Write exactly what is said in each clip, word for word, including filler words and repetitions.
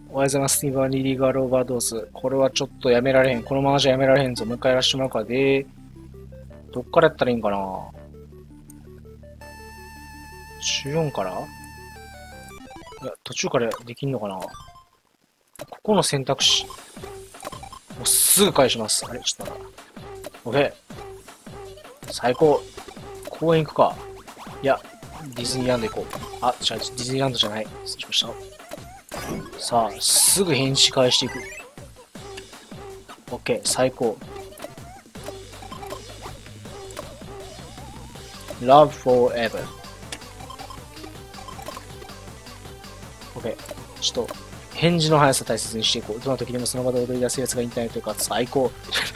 おはようございます。スティーバー・リリーガール・オーバードーズ。これはちょっとやめられへん。このままじゃやめられへんぞ。もう一回やらしてもらうからで、どっからやったらいいんかな ?じゅうよん からいや、途中からできんのかなここの選択肢。もうすぐ返します。あれちょっと待って。オッケー。最高。公園行くか。いや、ディズニーランド行こう。あ、違う、ディズニーランドじゃない。失礼しました。さあ、すぐ返事返していく。オッケー、最高。Love forever。オッケー。ちょっと、返事の速さ大切にしていこう。どの時でもその場で踊り出すやつがインターネットか最高。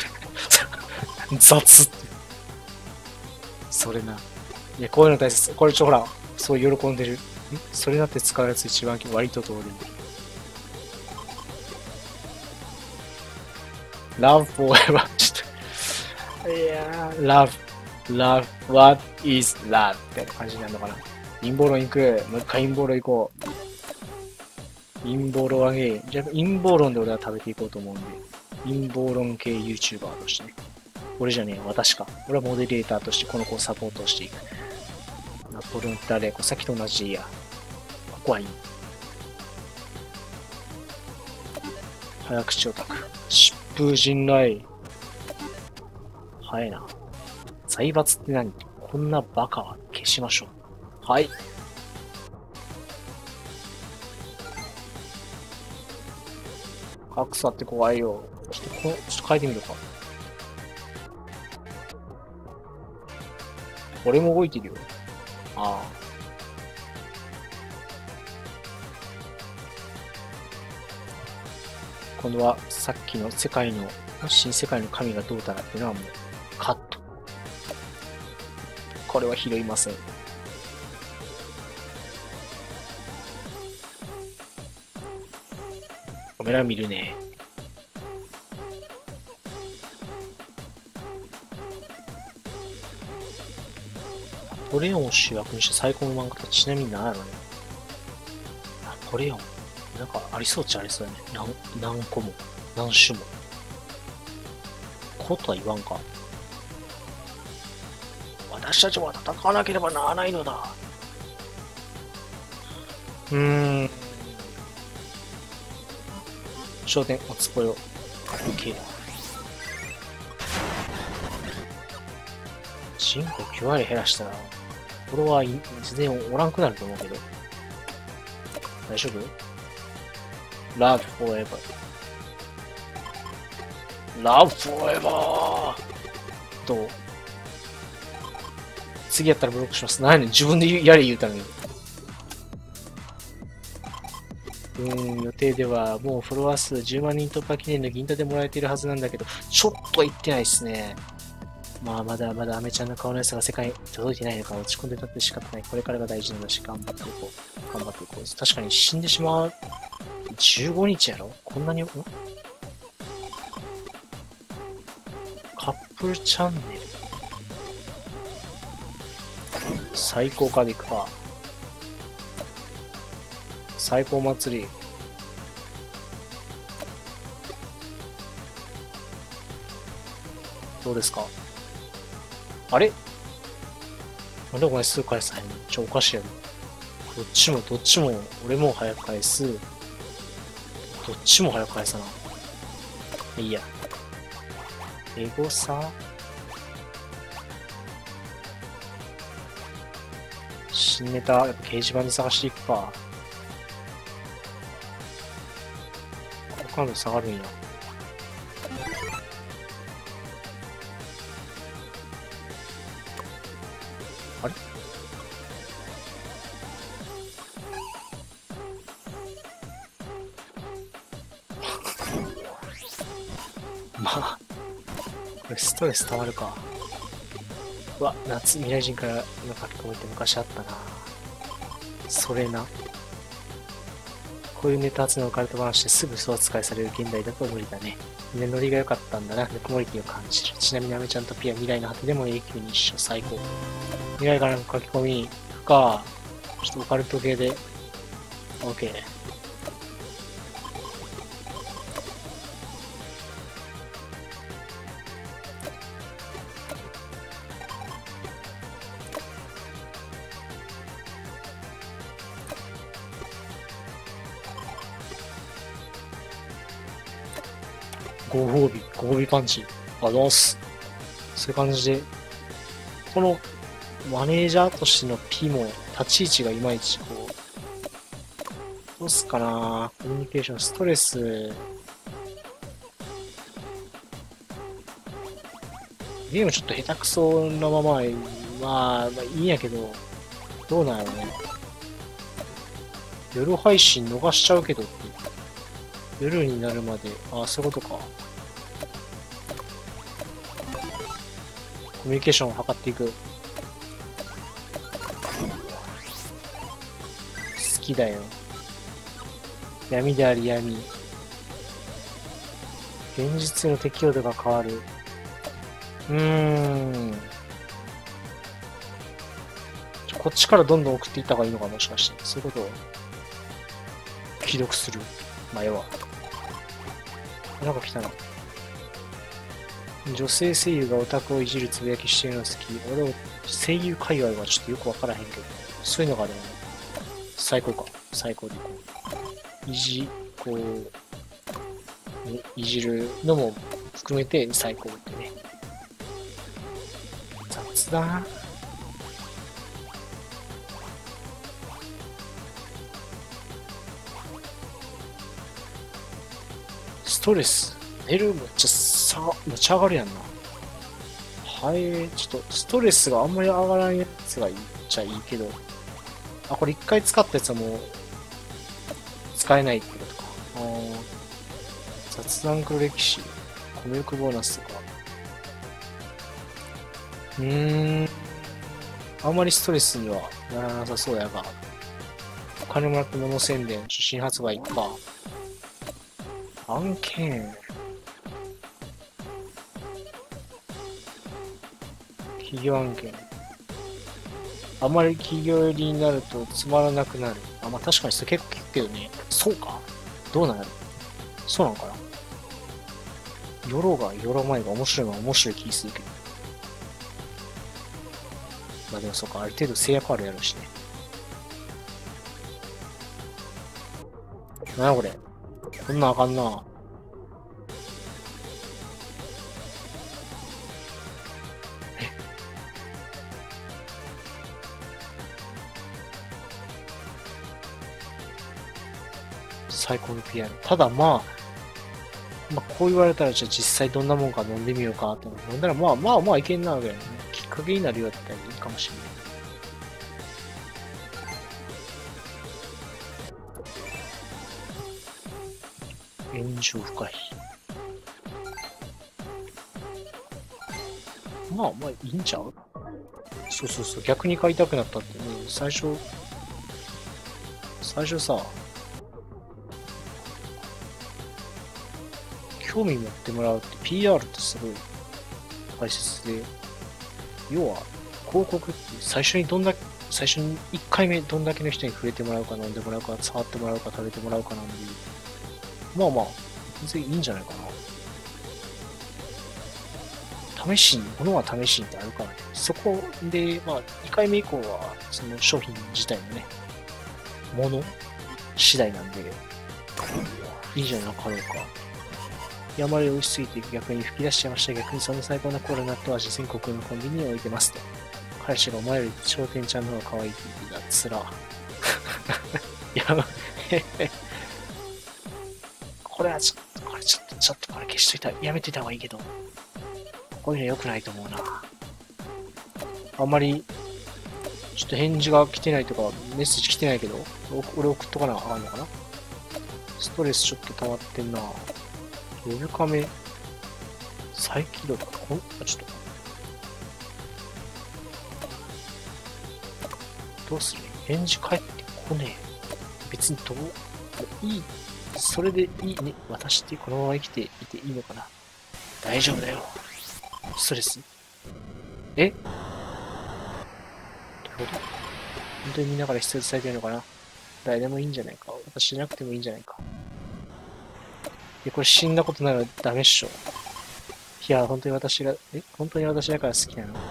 雑って。それな。いや、こういうの大切。これちょ、ほら、そう喜んでる。んそれだって使うやつ一番割と通り。Love forever. ちょっと。いやー、Love, Love, What is love? って感じになるのかな。陰謀論行く。もう一回陰謀論行こう。陰謀論あげ。じゃあ陰謀論で俺は食べていこうと思うんで。陰謀論系 YouTuber としてね。俺じゃねえ、私か。俺はモデレーターとしてこの子をサポートしていく。ナポレオンってあれ、さっきと同じでいいや。ここはいい。早口オタク。疾風陣雷。早いな。財閥って何？こんなバカは消しましょう。はい。格差って怖いよ。ちょっとこ、ちょっと変えてみるか。俺も動いてるよ。ああ。今度はさっきの世界の、新世界の神がどうたらっていうのはもう、カット。これは拾いません。カメラ見るね。ナポレオンを主役にした最高の漫画ってちなみに何やろね。ナポレオン。なんかありそうっちゃありそうだね。何、何個も。何種も。ことは言わんか。私たちは戦わなければならないのだ。うーん。焦点、おつぽよ。OK。人口きゅう割減らしたら、フォロワー全然おらんくなると思うけど。大丈夫？ Love forever. Love forever! どう？次やったらブロックします。何やねん、自分でやれ言うたのに。うーん、予定ではもうフォロワー数じゅうまん人突破記念の銀座でもらえているはずなんだけど、ちょっと行ってないっすね。まあ、まだまだアメちゃんの顔の良さが世界に届いてないのか落ち込んでたって仕方ない。これからが大事なんだし、頑張っていこう。頑張っていこう。確かに死んでしまう。じゅうごにちやろこんなに、んカップルチャンネル。最高かでいくか。最高祭り。どうですか？あれなんでお前すぐ返さへんの？ちょ、おかしいやろ。どっちも、どっちも、俺も早く返す。どっちも早く返さな。いいや。エゴサ新ネタ、やっぱ掲示板で探していくか。好感度下がるんや。あれまあ、これストレス溜まるか。うわ、夏未来人からの書き込みって昔あったな。それな。こういうネタ集めのカルト話ですぐそう扱いされる現代だと無理だね。みんなノリが良かったんだな。ぬくもり気を感じる。ちなみにアメちゃんとピア未来の果てでも永久に一緒最高。未来からの書き込みか、ちょっとオカルト系で。OK。 ご褒美、ご褒美パンチ。あ、どうす。そういう感じで、このマネージャーとしての P も立ち位置がいまいちこう、どうすかな、コミュニケーション、ストレス、ゲームちょっと下手くそなまま、まあ、まあいいんやけど、どうなんやろね。夜配信逃しちゃうけどって。夜になるまで、ああ、そういうことか。コミュニケーションを図っていく。好きだよ。闇であり闇。現実の適応度が変わる。うーん。こっちからどんどん送っていった方がいいのか、もしかして。そういうことを既読する。まあ、要は。なんか来たな。女性声優がオタクをいじるつぶやきしてるの好き。俺は声優界隈はちょっとよくわからへんけど、そういうのがあるよね。最高か。最高でこう。いじ、こう、いじるのも含めて最高ってね。雑だな。ストレス。寝るめっちゃさ、めっちゃ上がるやんな。はい、ちょっとストレスがあんまり上がらんやつがいいっちゃいいけど。あ、これ一回使ったやつはもう使えないってことか。あー、雑談黒歴史、コミュ力ボーナスとか。うーん。あんまりストレスにはならなさそうやが。お金もらって物宣伝、新発売か。案件。企業案件。あんまり企業寄りになるとつまらなくなる。あ、まあ確かにそれ結構聞くけどね。そうか、どうなる、そうなのかな。よろがよろまいが面白いのは面白い気するけど。まあでもそうか、ある程度制約あるやろうしね。なにこれ。こんなんあかんな。最高の ピーアール。ただまあ、まあ、こう言われたらじゃあ実際どんなもんか飲んでみようかって飲んだらまあまあまあいけんなわけやね。きっかけになるよって言ったらいいかもしれない。炎上深い。まあまあいいんちゃう。そうそうそう、逆に買いたくなったってね、最初、最初さ、興味持ってもらうって ピーアール ってすごい大切で、要は広告って最初にどんだけ、最初にいっかいめどんだけの人に触れてもらうか飲んでもらうか触ってもらうか食べてもらうかなんで、まあまあ全然いいんじゃないかな。試しに、物は試しにってあるからね。そこで、まあにかいめ以降はその商品自体のね、もの次第なんで、いいじゃなかろうか。あまり美味しすぎて逆に吹き出しちゃいました。逆にその最高なコーラ納豆味全国のコンビニに置いてますと。彼氏がお前より商店ちゃんの方が可愛いって言ってた。つら。やばい。これはちょっと、これちょっと、ちょっとこれ消しといた。やめといた方がいいけど。こういうの良くないと思うな。あんまり、ちょっと返事が来てないとか、メッセージ来てないけど、俺送っとかなあかんのかな。ストレスちょっと溜まってんな。ウェブカメ、再起動とか、こんあ、ちょっと。どうする？返事返ってこねえ。別にどう、いい、それでいいね。私ってこのまま生きていていいのかな。大丈夫だよ。ストレス？え？どういうこと？本当にみんなから必要とされてるのかな。誰でもいいんじゃないか。私じゃなくてもいいんじゃないか。で、これ死んだことならダメっしょ。いや、本当に私が、え本当に私だから好きなの？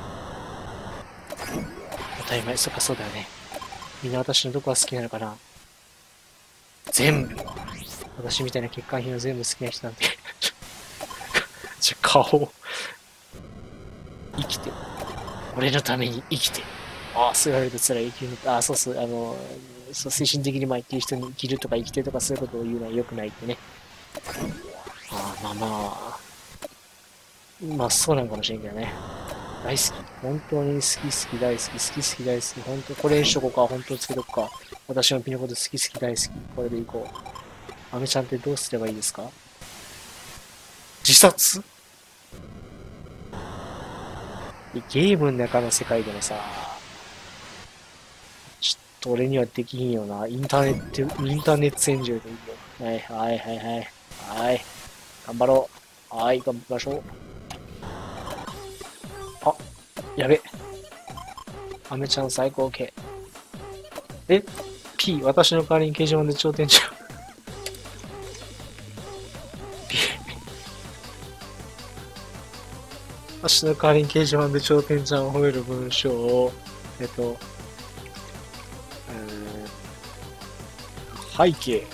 当たり前、そっかそうだよね。みんな私のどこが好きなのかな。全部。私みたいな欠陥品を全部好きな人なんて顔。生きて。俺のために生きて。ああ、そう言われると辛い。生きるの。ああ、そうそう、あの、そう、精神的に参っている人に生きるとか生きてとかそういうことを言うのは良くないってね。ああ、まあまあ。まあ、そうなのかもしれんけどね。大好き。本当に好き好き大好き。好き好き大好き。本当、これにしとこうか。本当つけとくか。私のピノコと好き好き大好き。これでいこう。アメちゃんってどうすればいいですか？自殺？ゲームの中の世界でもさ、ちょっと俺にはできひんよな。インターネット、インターネット戦場でいいよ。はいはいはいはい。はい。頑張ろう。はい、頑張りましょう。あ、やべ。アメちゃん最高系。え ?P、私の代わりに掲示板で頂点ちゃう。私の代わりに掲示板で頂点ちゃんを褒める文章を、えっと、背景。違う。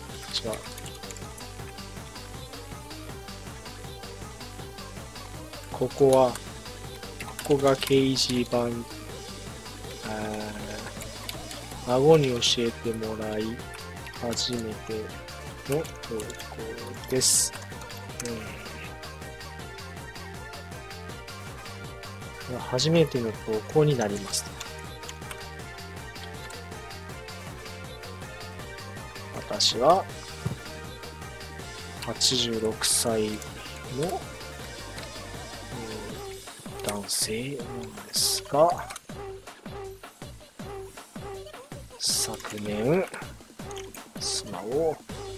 ここは、ここが掲示板。孫に教えてもらい、初めての投稿です。えー、初めての投稿になります。私ははちじゅうろくさいの、えー、男性なんですが、昨年妻を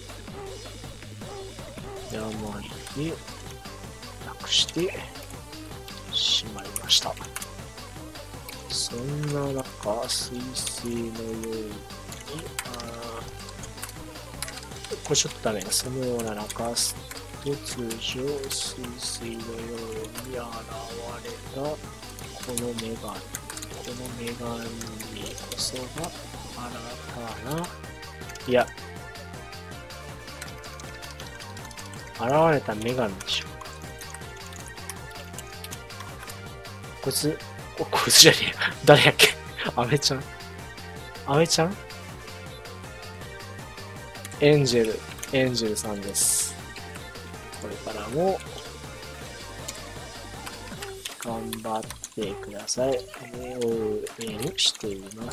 病で亡くしてしまいました。そんな中、彗星のように、あこれちょっとダメな。そのような中、突如、彗星のように現れたこの女神。この女神こそが新たな、いや、現れた女神でしょ。こいつ、こいつじゃねえよ。誰やっけ？アメちゃんアメちゃんエンジェル、エンジェルさんです。これからも、頑張ってください。応援しています。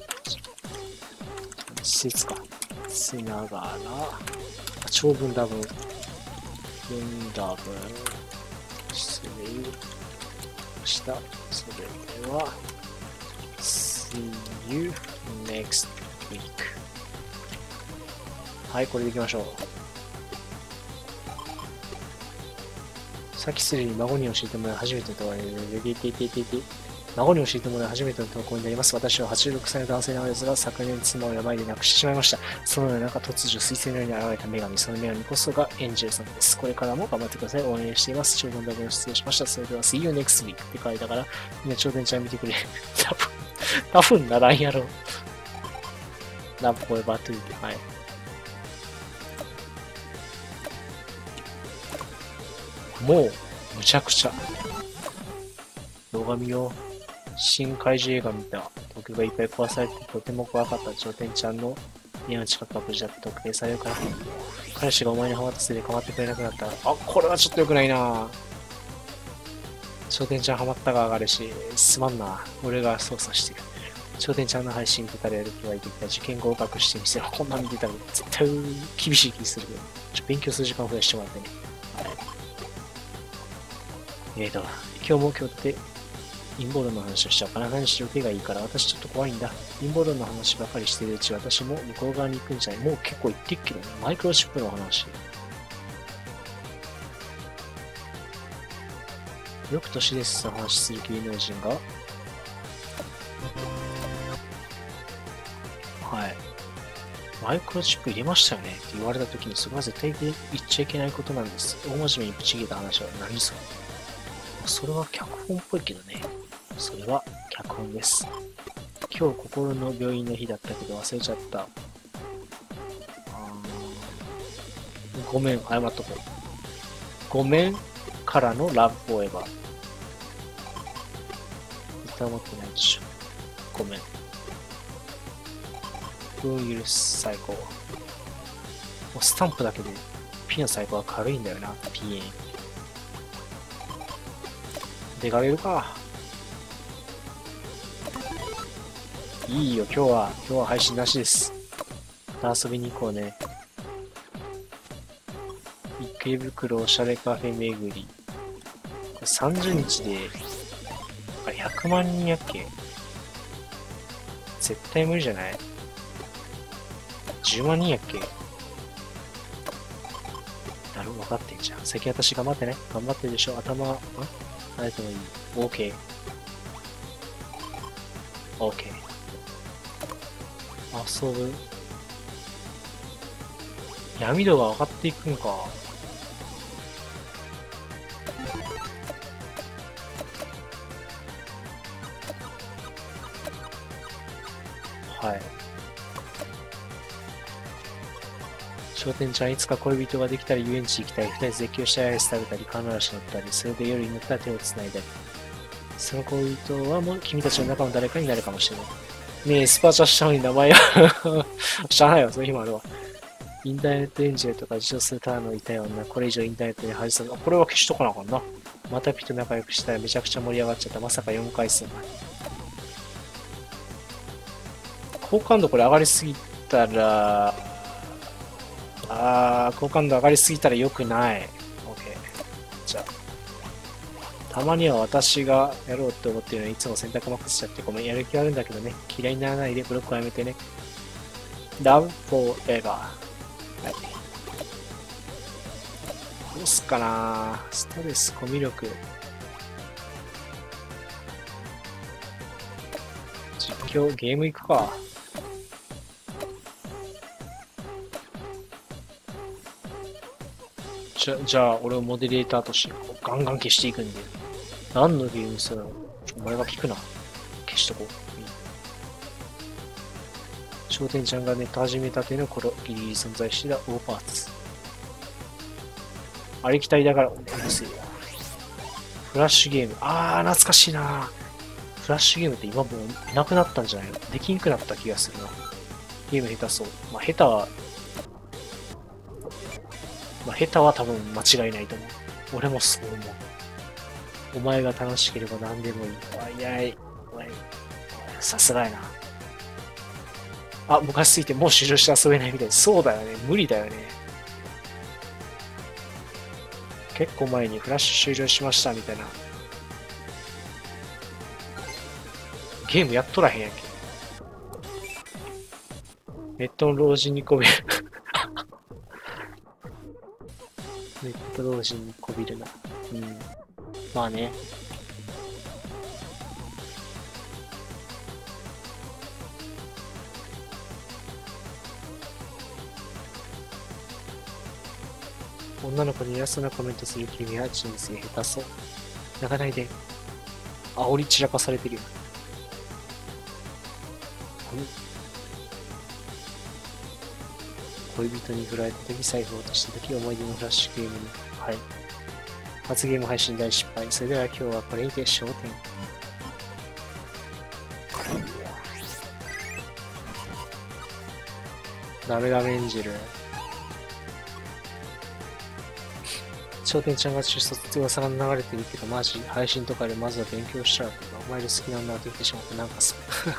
施設か。しながら、長文多文、文多文、失礼した。それでは、See you next week。はい、これでいきましょう。さっきすでに孫に教えてもらい初めての投稿に孫に教えてもらい初めての投稿になります。私ははちじゅうろくさいの男性なのですが、昨年妻を病で亡くしてしまいました。そのような中、突如、彗星のように現れた女神、その女神こそがエンジェルさんです。これからも頑張ってください。応援しています。長文ダブル失礼しました。それでは、See you next week って書いたから、みんな頂点ちゃん見てくれ。多分、多分ならんやろ。ラブコエバートゥーで、はい。もう、むちゃくちゃ。動画見よう。新怪獣映画見た。東京がいっぱい壊されてとても怖かった。頂点ちゃんの家の近くは無事だって特定されるから。彼氏がお前にハマったせいで構ってくれなくなった。あ、これはちょっと良くないな。頂点ちゃんハマったが上がるし、すまんな。俺が操作してる。頂点ちゃんの配信見てたらやる気湧いてきた。受験合格してみせろ。こんなん見てたら絶対厳しい気するけど。ちょ勉強する時間を増やしてもらってね。えーと、今日も今日って陰謀論の話をしちゃうかな。何しろ手がいいから私ちょっと怖いんだ。陰謀論の話ばかりしてるうち私も向こう側に行くんじゃない。もう結構行ってっけどね。マイクロチップの話。よく都市ですと話する芸能人が、はい。マイクロチップ入れましたよねって言われたときに、それは絶対言っちゃいけないことなんです。大真面目にぶち切れた話は何それ。それは脚本っぽいけどね。それは脚本です。今日心の病院の日だったけど忘れちゃった。ごめん、謝っとこう。ごめん、 からのラブフォーエバー。歌持ってないでしょ。ごめん。運許す最高。もうスタンプだけで P の最高は軽いんだよな。ピーエー。出かけるか。いいよ、今日は、今日は配信なしです。また遊びに行こうね。池袋おしゃれカフェ巡り。さんじゅうにちで、あれひゃくまんにんやっけ？絶対無理じゃない？ じゅう 万人やっけ？なる分かってんじゃん。最近私頑張ってね。頑張ってるでしょ。頭、ん？あれでもいい。OK。OK。遊ぶ。闇度が上がっていくんか。はい。商店ちゃん、いつか恋人ができたり遊園地行きたり、二人で絶叫してアイス食べたり、カーナラシ乗ったり、それで夜になったら手を繋いだり。その恋人はもう君たちの中の誰かになるかもしれない。ねえ、スパチャしたのに名前は知らないよ、そういう日もあるわ。インターネットエンジェルとか自称するターンのいたような、これ以上インターネットに恥さず、これは消しとかなあかんな。またピと仲良くしたらめちゃくちゃ盛り上がっちゃった。まさかよんかい数前。好感度これ上がりすぎたら、あー、好感度上がりすぎたら良くない。OK。じゃあ。たまには私がやろうって思ってるのにいつも洗濯任せちゃってごめん、やる気あるんだけどね。嫌いにならないでブロックはやめてね。Love forever。はい。どうすっかな。ストレス、コミュ力。実況、ゲーム行くか。じゃ、じゃあ、俺をモデレーターとしてガンガン消していくんで。何のゲームするの？お前が聞くな。消しとこう。商店ちゃんがネット始めたての頃、ギリギリ存在してたオーパーツ。ありきたりだから、うるせえよ。フラッシュゲーム。あー、懐かしいな。フラッシュゲームって今もういなくなったんじゃないの？できんくなった気がするな。ゲーム下手そう。まあ、下手は、まあ、下手は多分間違いないと思う。俺もそう思う。お前が楽しければ何でもいい。おいやい。おい。さすがやな。あ、昔すぎてもう終了して遊べないみたい。そうだよね。無理だよね。結構前にフラッシュ終了しましたみたいな。ゲームやっとらへんやんけ。ネットの老人にこびる。ネット老人にこびるな。うん。まあね。女の子に偉そうなコメントする君は人生下手そう。泣かないで。煽り散らかされてるよ。恋人に振られた時、財布を落とした時、思い出のフラッシュゲームに。はい。初ゲーム配信大失敗。それでは今日はこれにて焦点。ダメダメエンジェル。商店ちゃんが出卒って噂が流れてるけど、マジ配信とかでまずは勉強しちゃうとか、お前で好きなんだって言ってしまってなんかす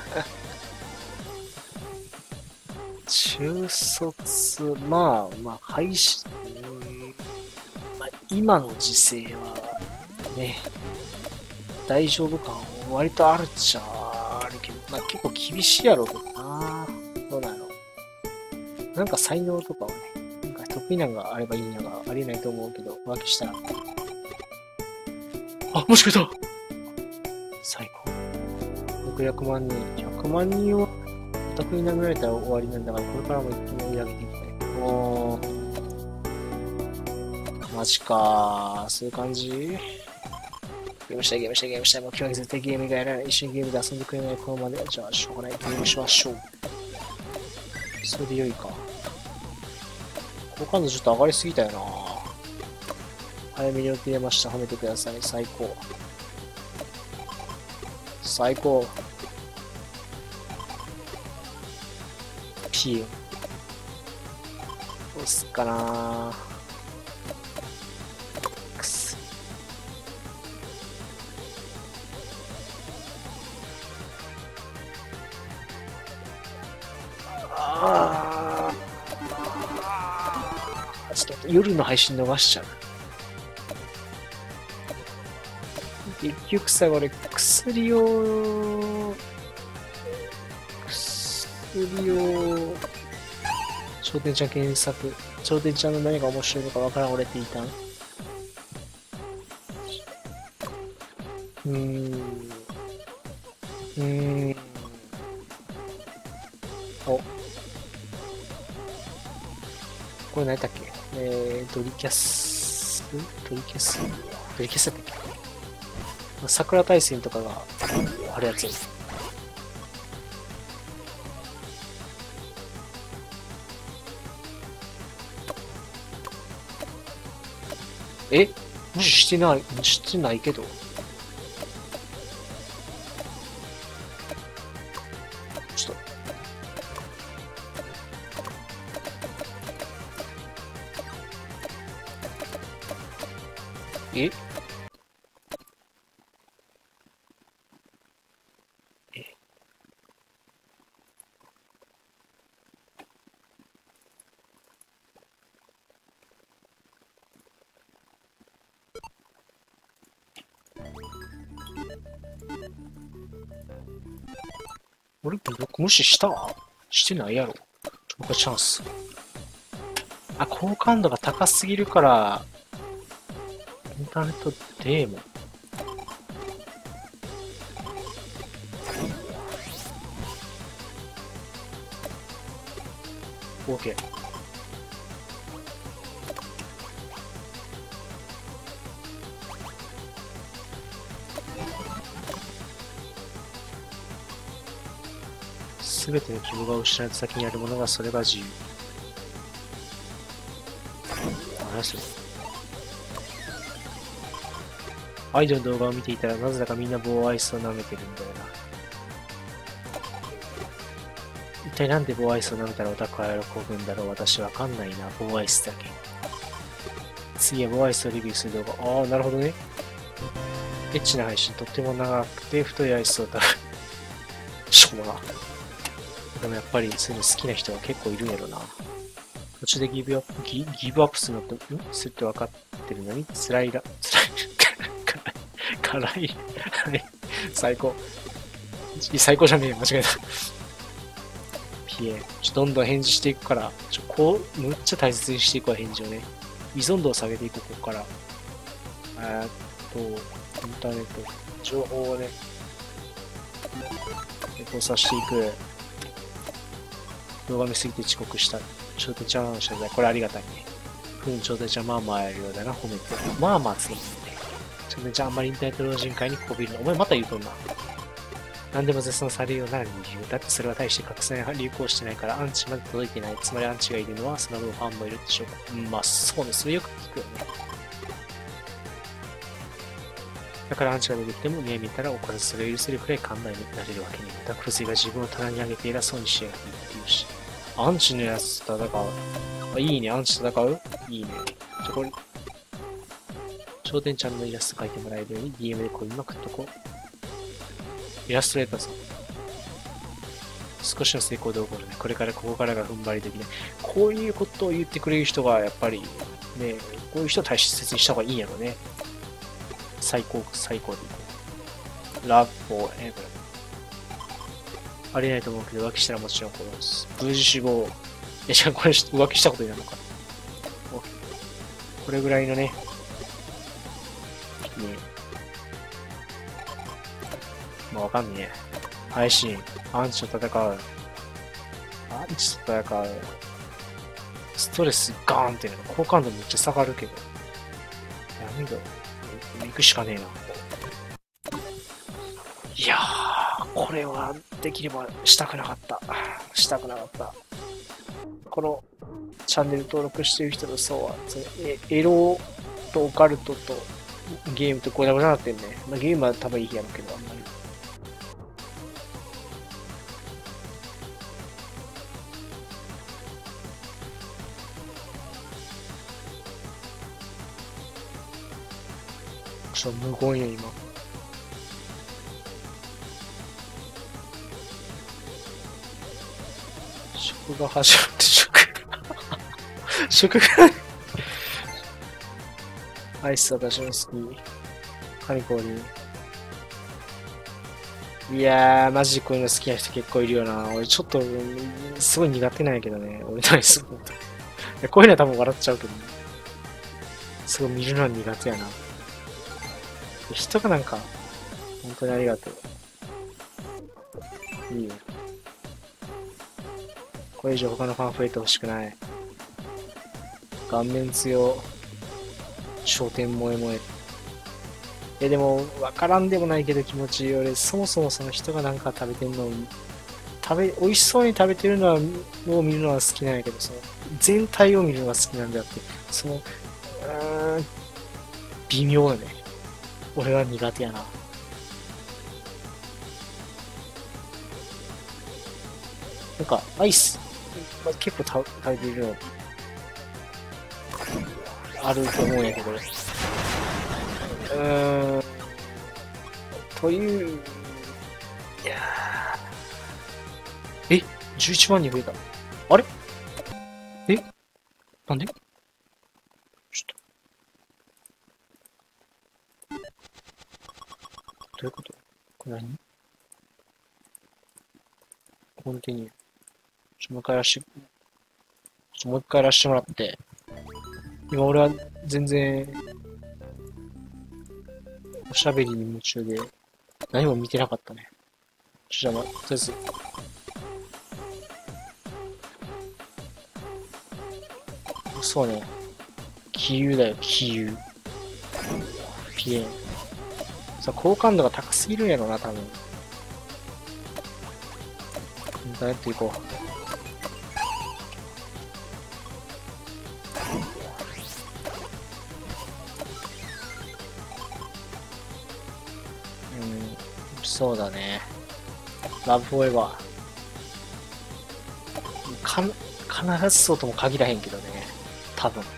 中卒、まあまあ配信、まあ、今の時勢はね、大丈夫感割とあるっちゃあるけど、まあ結構厳しいやろうけどな。どうなの？なんか才能とかをね、得意なのがあればいいのがありえないと思うけど、浮気したら。あ、もしかしたら最高。ろくひゃくまんにん。ひゃくまんにんをオタクに殴られたら終わりなんだから、これからも一気に追い上げていきたい。おー。マジかー。そういう感じ？ゲームしたい、ゲームしたい、ゲームしたい。もう今日は絶対ゲームがやらない。一緒にゲームで遊んでくれないこのまで。じゃあ、しょうがない。ゲームしましょう。それで良いか。好感度ちょっと上がりすぎたよな。 早めに予定出ました。褒めてください。最高。最高。P。どうすっかな。くす。ああ。ちょっと待って、夜の配信逃しちゃう。結局さ、俺、薬を、薬を、商店ちゃん検索、商店ちゃんの何が面白いのかわからん俺って言いたん。うーん。うーん。お。これ何だっけ？えー、ドリキャス、ドリキャス、ドリキャスだったっけ？桜大戦とかがあるやつ。え？無視してない、無視してないけど。ちょっと。え？俺、僕無視したしてないやろ。ちょっとチャンス。あ、好感度が高すぎるから、インターネットデーモン。OK。すべての希望が失われた先にあるものがそれが自由。何それ。アイドルの動画を見ていたらなぜだかみんな棒アイスを舐めてるんだよな。一体なんで棒アイスを舐めたらオタクは喜ぶんだろう。私わかんないな。棒アイスだけ。次は棒アイスをレビューする動画。ああ、なるほどね。エッチな配信、とっても長くて太いアイスを食べる。しょうもな。でもやっぱりそういうの好きな人は結構いるんやろな。途中でギブアップ、ギギブアップするのと、んするって分かってるのに、辛いら、辛い、辛い、最高。最高じゃねえよ、間違えた。ピエ、ちょどんどん返事していくから、ちょこう、むっちゃ大切にしていくわ、返事をね。依存度を下げていこう、ここから。えーっと、インターネット、情報をね、交差していく。動画見すぎて遅刻した。ちょうどちゃんの謝罪。これありがたいね。ふん、ちょうどちゃんまあまあやるようだな、褒めて。まあまあついてね。ちょうどちゃんあんまりインターネット老人会にこびるの。お前また言うとんな。何でも絶賛されるような理由。だってそれは大して拡散や流行してないからアンチまで届いてない。つまりアンチがいるのはその分ファンもいるでしょうか。うん、まあそうね。それよく聞くよね。だからアンチが出てきても目見たら怒らずそれを許せるくらい寛大になれるわけに。またクルスが自分を棚に上げて偉そうにしやがって言うし。アンチのやつと戦う。あ、いいね。アンチと戦ういいね。ちょ、これ、頂点ちゃんのイラスト描いてもらえるように ディーエム でこうまくっとこう。イラストレーターさん。少しの成功で起こるね。これからここからが踏ん張りできない。こういうことを言ってくれる人がやっぱりね、こういう人を大切にした方がいいんやろね。最高、最高でいこう。Love for ever。ありえないと思うけど、浮気したらもちろん殺す。無事死亡。いや、じゃあこれ浮気したことになるのか。これぐらいのね、ね、まあわかんねえ。配信、アンチと戦う。アンチと戦う。ストレスガーンってね、好感度めっちゃ下がるけど。やめろ。行くしかねえな。いやー、これはできればしたくなかった。したくなかった。このチャンネル登録してる人の層は、エロ、 とオカルトとゲームとこれもなってんね。まあ、ゲームは多分いいやろうけど、あんまり。ちょっと無言や、今。食が始まって、食。食がアイス私の好き。カニコーリ。いやー、マジでこういうの好きな人結構いるよな。俺ちょっと、すごい苦手なんやけどね。俺のアイス。いやこういうのは多分笑っちゃうけどね。すごい見るのは苦手やな。人がなんか、本当にありがとう。いいよ。これ以上他のファン増えてほしくない。顔面強。焦点萌え萌え。え、でも、わからんでもないけど気持ちいい。俺、そもそもその人がなんか食べてんのを、食べ、美味しそうに食べてるのは、を見るのは好きなんやけど、その、全体を見るのが好きなんであって、その、うーん、微妙よね。俺は苦手やな。なんか、アイス、まあ、結構食べてるの、あると思うんやけど、うーん、という、いやー、え、じゅういちまんにん増えた。あれえなんでちょっと。どういうこと？これ何？コンティニュー。ちょ、もう一回やらして、ちょ、もう一回やらしてもらって。今俺は全然、おしゃべりに夢中で、何も見てなかったね。ちょ、じゃあ、ま、とりあえず。そうね。気流だよ、気流。ピエン。さ、好感度が高すぎるんやろな、多分。やっていこう。うん、そうだね。ラブフォーエバー。か、必ずそうとも限らへんけどね。多分。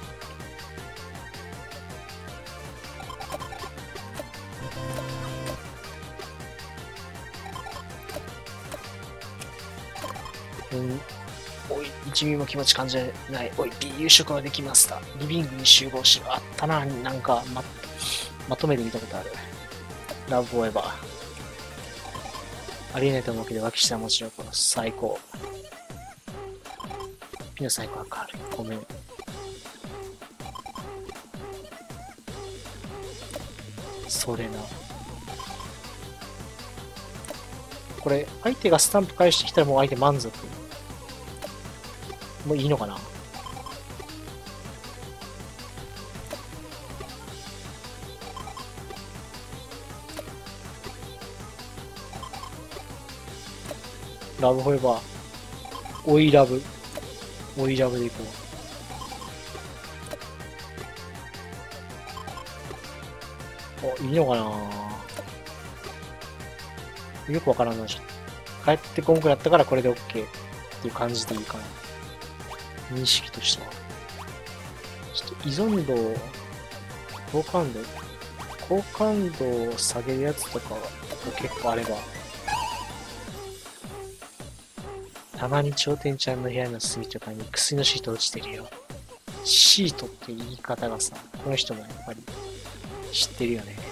うん、おい、一ミリも気持ち感じない。おい、夕食ができました。リビングに集合しろ。あったな、なんか、ま、まとめて見たことある。ラブフォーエバー。ありえないと思うけど、脇下はもちろん最高。ピノ最高明るい。ごめん。それな。これ、相手がスタンプ返してきたらもう相手満足。もういいのかな？ラブフォーエバー。オイラブ。オイラブでいこう。お、いいのかな？よくわからんな。帰ってこんくなったからこれで OK っていう感じでいいかな。認識としては。ちょっと依存度を、好感度好感度を下げるやつとか結構あれば。たまに頂点ちゃんの部屋の隅とかに薬のシート落ちてるよ。シートって言い方がさ、この人もやっぱり知ってるよね。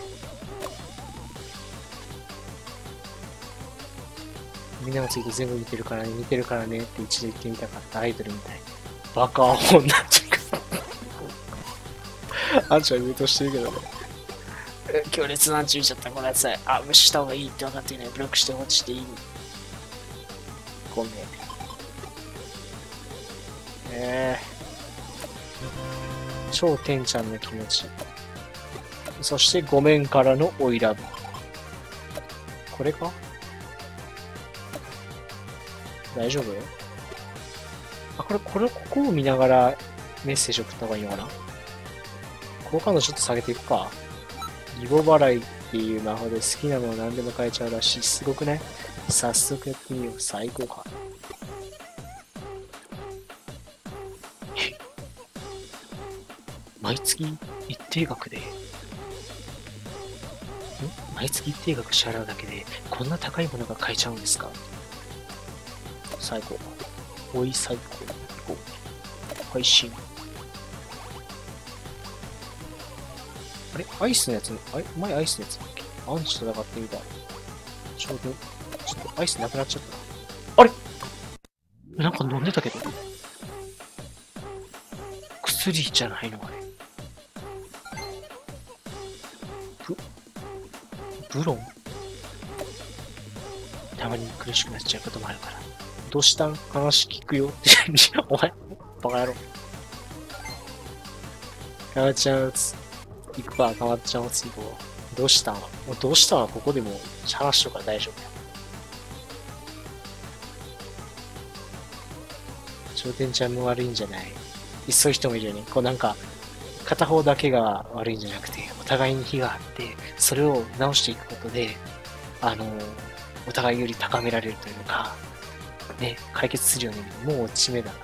みんながついて全部見てるからね、見てるからねって一度言ってみたかったアイドルみたい。バカアホになっちゃうか。アンチは言うとしてるけどね。強烈なアンチ見ちゃった、ごめんなさい。あ、無視した方がいいって分かっていない。ブロックして落ちていい。ごめん。えー、超てんちゃんの気持ち。そしてごめんからのおいらぶ。これか？大丈夫？あ、これ、これ、ここを見ながらメッセージ送った方がいいのかな？ 好感度ちょっと下げていくか。リボ払いっていう魔法で好きなもの何でも買えちゃうらしい。すごくね。早速やってみよう。最高か。毎月一定額で、ん毎月一定額支払うだけで、こんな高いものが買えちゃうんですか？最高。おい、最高。行こう。配信。あれアイスのやつ、あれ前アイスのやつだっけ？アンチと戦ってみたい。ちょうど、ちょっとアイスなくなっちゃった。あれなんか飲んでたけど。薬じゃないのあれ。ブ、ブロンたまに苦しくなっちゃうこともあるから。どうしたん？話聞くよって。お前、バカ野郎。かわちゃん打つ。行くか、かわちゃん打つ行こう。どうしたん？もうどうしたんはここでも話しとか大丈夫や。頂点ちゃんも悪いんじゃない？そういう人もいるよね。こうなんか、片方だけが悪いんじゃなくて、お互いに非があって、それを直していくことで、あの、お互いより高められるというか、ね、解決するように、もう落ち目だな。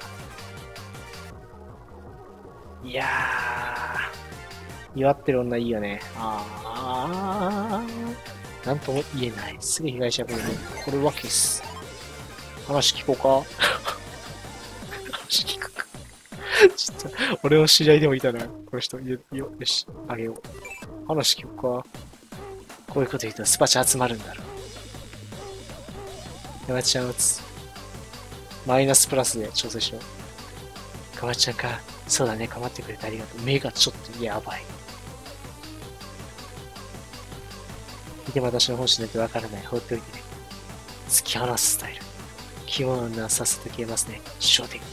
いやー、祝ってる女いいよね。あー、なんとも言えない。すぐ被害者ぶりに、これは消す。話聞こうか話聞くか。ちょっと、俺の知り合いでもいたな。この人、よ、よ、よし、あげよう。話聞こうか。こういうこと言うとスパチャ集まるんだろう。かわちゃん打つ。マイナスプラスで調整しよう。かわちゃんか。そうだね、かまってくれてありがとう。目がちょっとやばい。見ても私の本心なんてわからない。放っておいてね。突き放すスタイル。気をなさせて消えますね。焦点。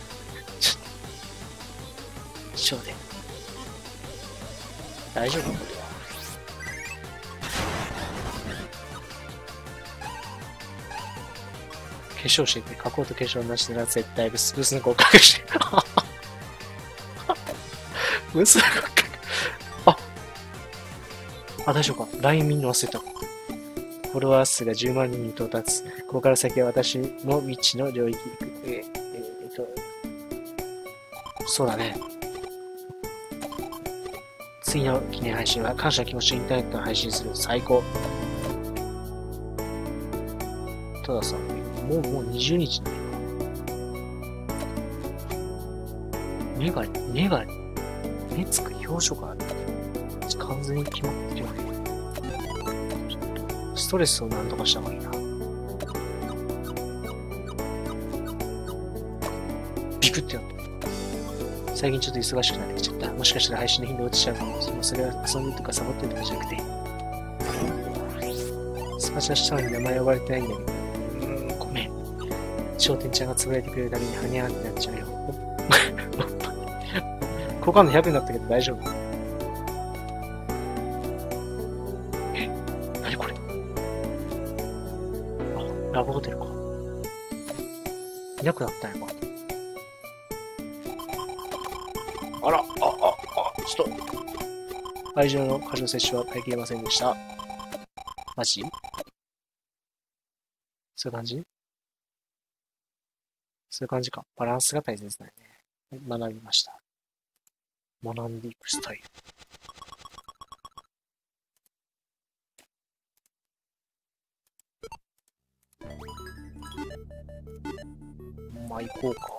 焦点。大丈夫？これは。化粧してて、加工と化粧なしなら絶対ブスブスの合格してる。ブスの合格。ああ、大丈夫か。ライン 見んの忘れた。フォロワー数がじゅうまんにんに到達。ここから先は私の未知の領域。えー、えー、えー、と、そうだね。次の記念配信は感謝の気持ちをインターネットの配信する。最高。たださ、もうもうにじゅうにちだよ。目が、目が、目つく表情が完全に決まってるよね。ちょっとストレスをなんとかした方がいいな。ビクってやった。最近ちょっと忙しくなってきちゃった。もしかしたら配信の頻度落ちちゃうかもしれない。それは遊びとかサボってるとかじゃなくて。スパチャしたのに名前呼ばれてないんだけど。うーん、ごめん。商店ちゃんがつぶやいてくれるたびにはにゃーってなっちゃうよ。好感度ひゃくになったけど大丈夫？え、なにこれ？あ、ラブホテルか。いなくなったんやか。あら、あ、あ、あ、ちょっと。会場の過剰摂取は耐えきれませんでした。マジ？そういう感じ？そういう感じか。バランスが大切だよね。学びました。学んでいくスタイル。まあ、行こうか。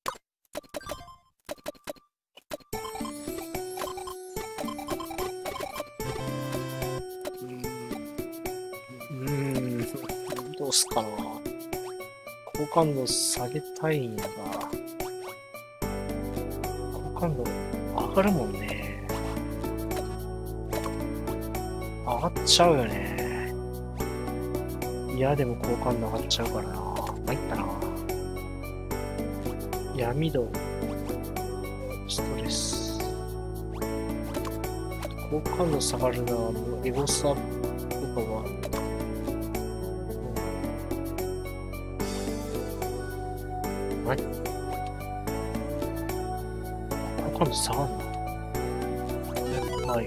うーん、どうすかな。好感度下げたいんやが。好感度上がるもんね。上がっちゃうよね。いや、でも好感度上がっちゃうからな。参ったな。闇度、ストレス。好感度下がるな。もうエゴサとかは。何？好感度下がるの？ はい。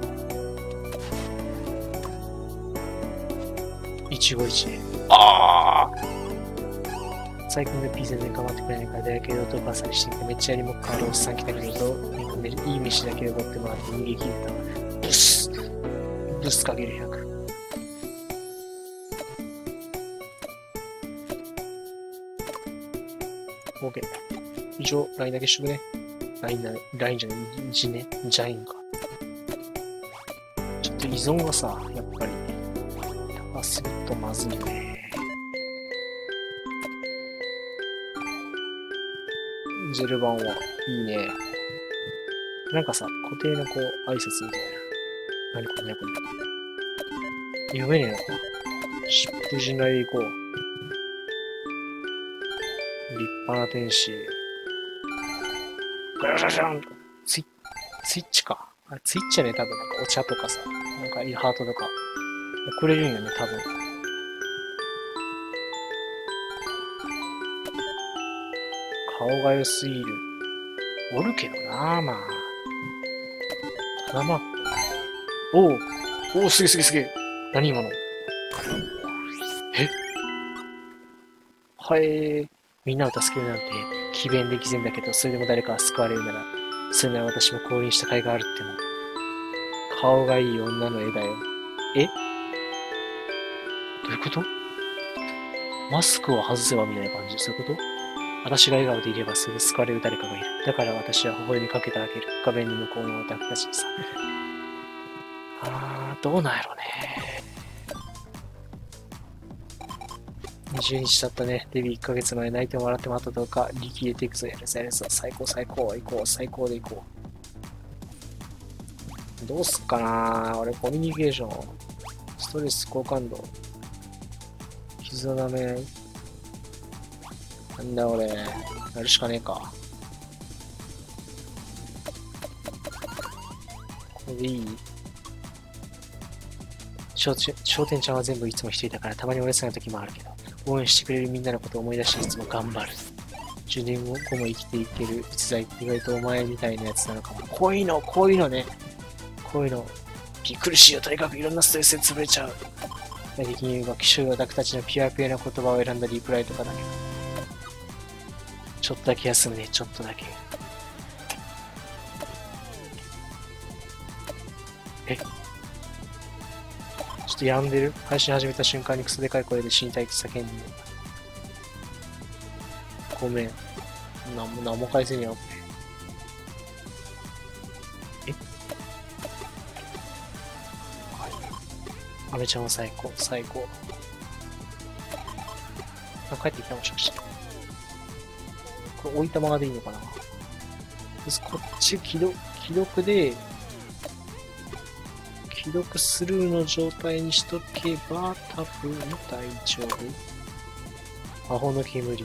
一期一会。ああ最近のピー全然構ってくれないから、だけどどこあさりしてきてめっちゃやりもっかあるおっさん来たけど、いい飯だけおごってもらって逃げ切れた。ブスブスかけるひゃく。OK。以上、ライン だけしとくね。ライン だね。ライン じゃない、ジね。ジャインか。ちょっと依存がさ、やっぱり、高すぎるとまずいね。ジェル版はいいね。なんかさ、固定のこう、挨拶みたいな。何これ、何これ。読めねえのか。疾風陣雷で行こう。立派な天使。ガラガラガランツイツイッチか。あれツイッチやね、多分なんかお茶とかさ、なんかハートとか。送れるんよね、多分。顔が良すぎる。おるけどなまあ。ただまあ。おう。おう、すげえすげえすげえ。何今の。えはい。みんなを助けるなんて、詭弁歴然だけど、それでも誰かが救われるなら、それなら私も降臨した甲斐があるっても。顔がいい女の絵だよ。えどういうこと？マスクを外せばみたいな感じ。そういうこと？私が笑顔でいればすぐ救われる誰かがいる。だから私は微笑みかけてあげる。画面の向こうのオタクたちにさ。あー、どうなんやろね。にじゅうにち経ったね。デビューいっかげつまえ泣いても笑ってもあとどうか力入れていくぞ。やるぞやるぞ。最高最高。行こう。最高で行こう。どうすっかな俺コミュニケーション。ストレス好感度。傷のめなんだ俺。やるしかねえか。これでいい商店ちゃんは全部いつも一人だからたまにお休みの時もあるけど、応援してくれるみんなのことを思い出していつも頑張る。じゅうねんごも生きていける逸材って意外とお前みたいなやつなのかも。こういうの、こういうのね。こういうの。びっくりしよう。とにかくいろんなストレスで潰れちゃう。的に言えば、気象オタクたちのピュアピュアな言葉を選んだリプライとかだけど。ちょっとだけ休むね、ちょっとだけ。えちょっと病んでる配信始めた瞬間にクソでかい声で死にたいって叫んでる。ごめん。なんも、なんも返せんよ。えはい。アメちゃんは最高、最高。あ、帰ってきたもしかして。これ置いたままでいいのかな？こっち既読、既読で、既読スルーの状態にしとけば多分大丈夫。魔法の煙。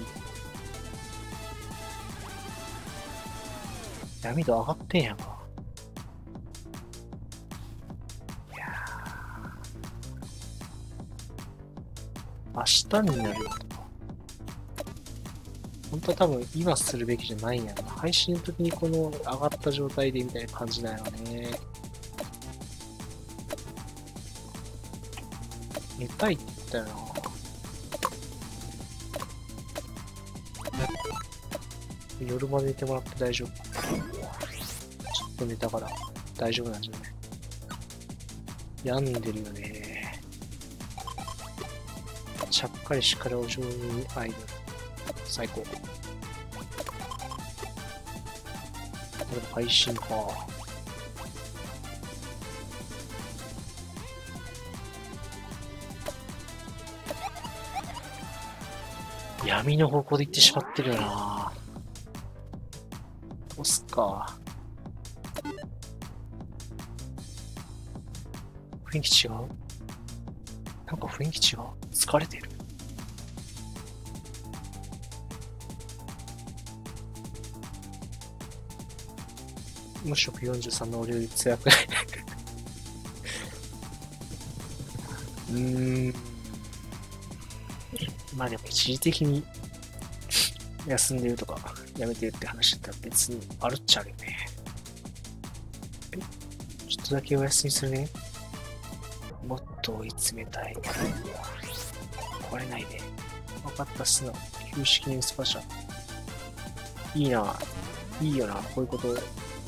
闇度上がってんやんか。いやー明日になるよ。本当は多分今するべきじゃないんやな。配信の時にこの上がった状態でみたいな感じなんやろね。寝たいって言ったよな。夜まで寝てもらって大丈夫。ちょっと寝たから大丈夫なんじゃない？病んでるよね。ちゃっかりしっかりお上手にアイドル。最高。これ配信か。闇の方向で行ってしまってるよな。どうすっか。雰囲気違う？なんか雰囲気違う。疲れてる。無職よんじゅうさんの俺より強くない？うーん。まあでも一時的に休んでるとかやめてるって話だったら別にあるっちゃあるよね。えちょっとだけお休みするね。もっと追い詰めたい。壊れないで。わかったっすな。旧式のスパシャ。いいな。いいよな、こういうこと。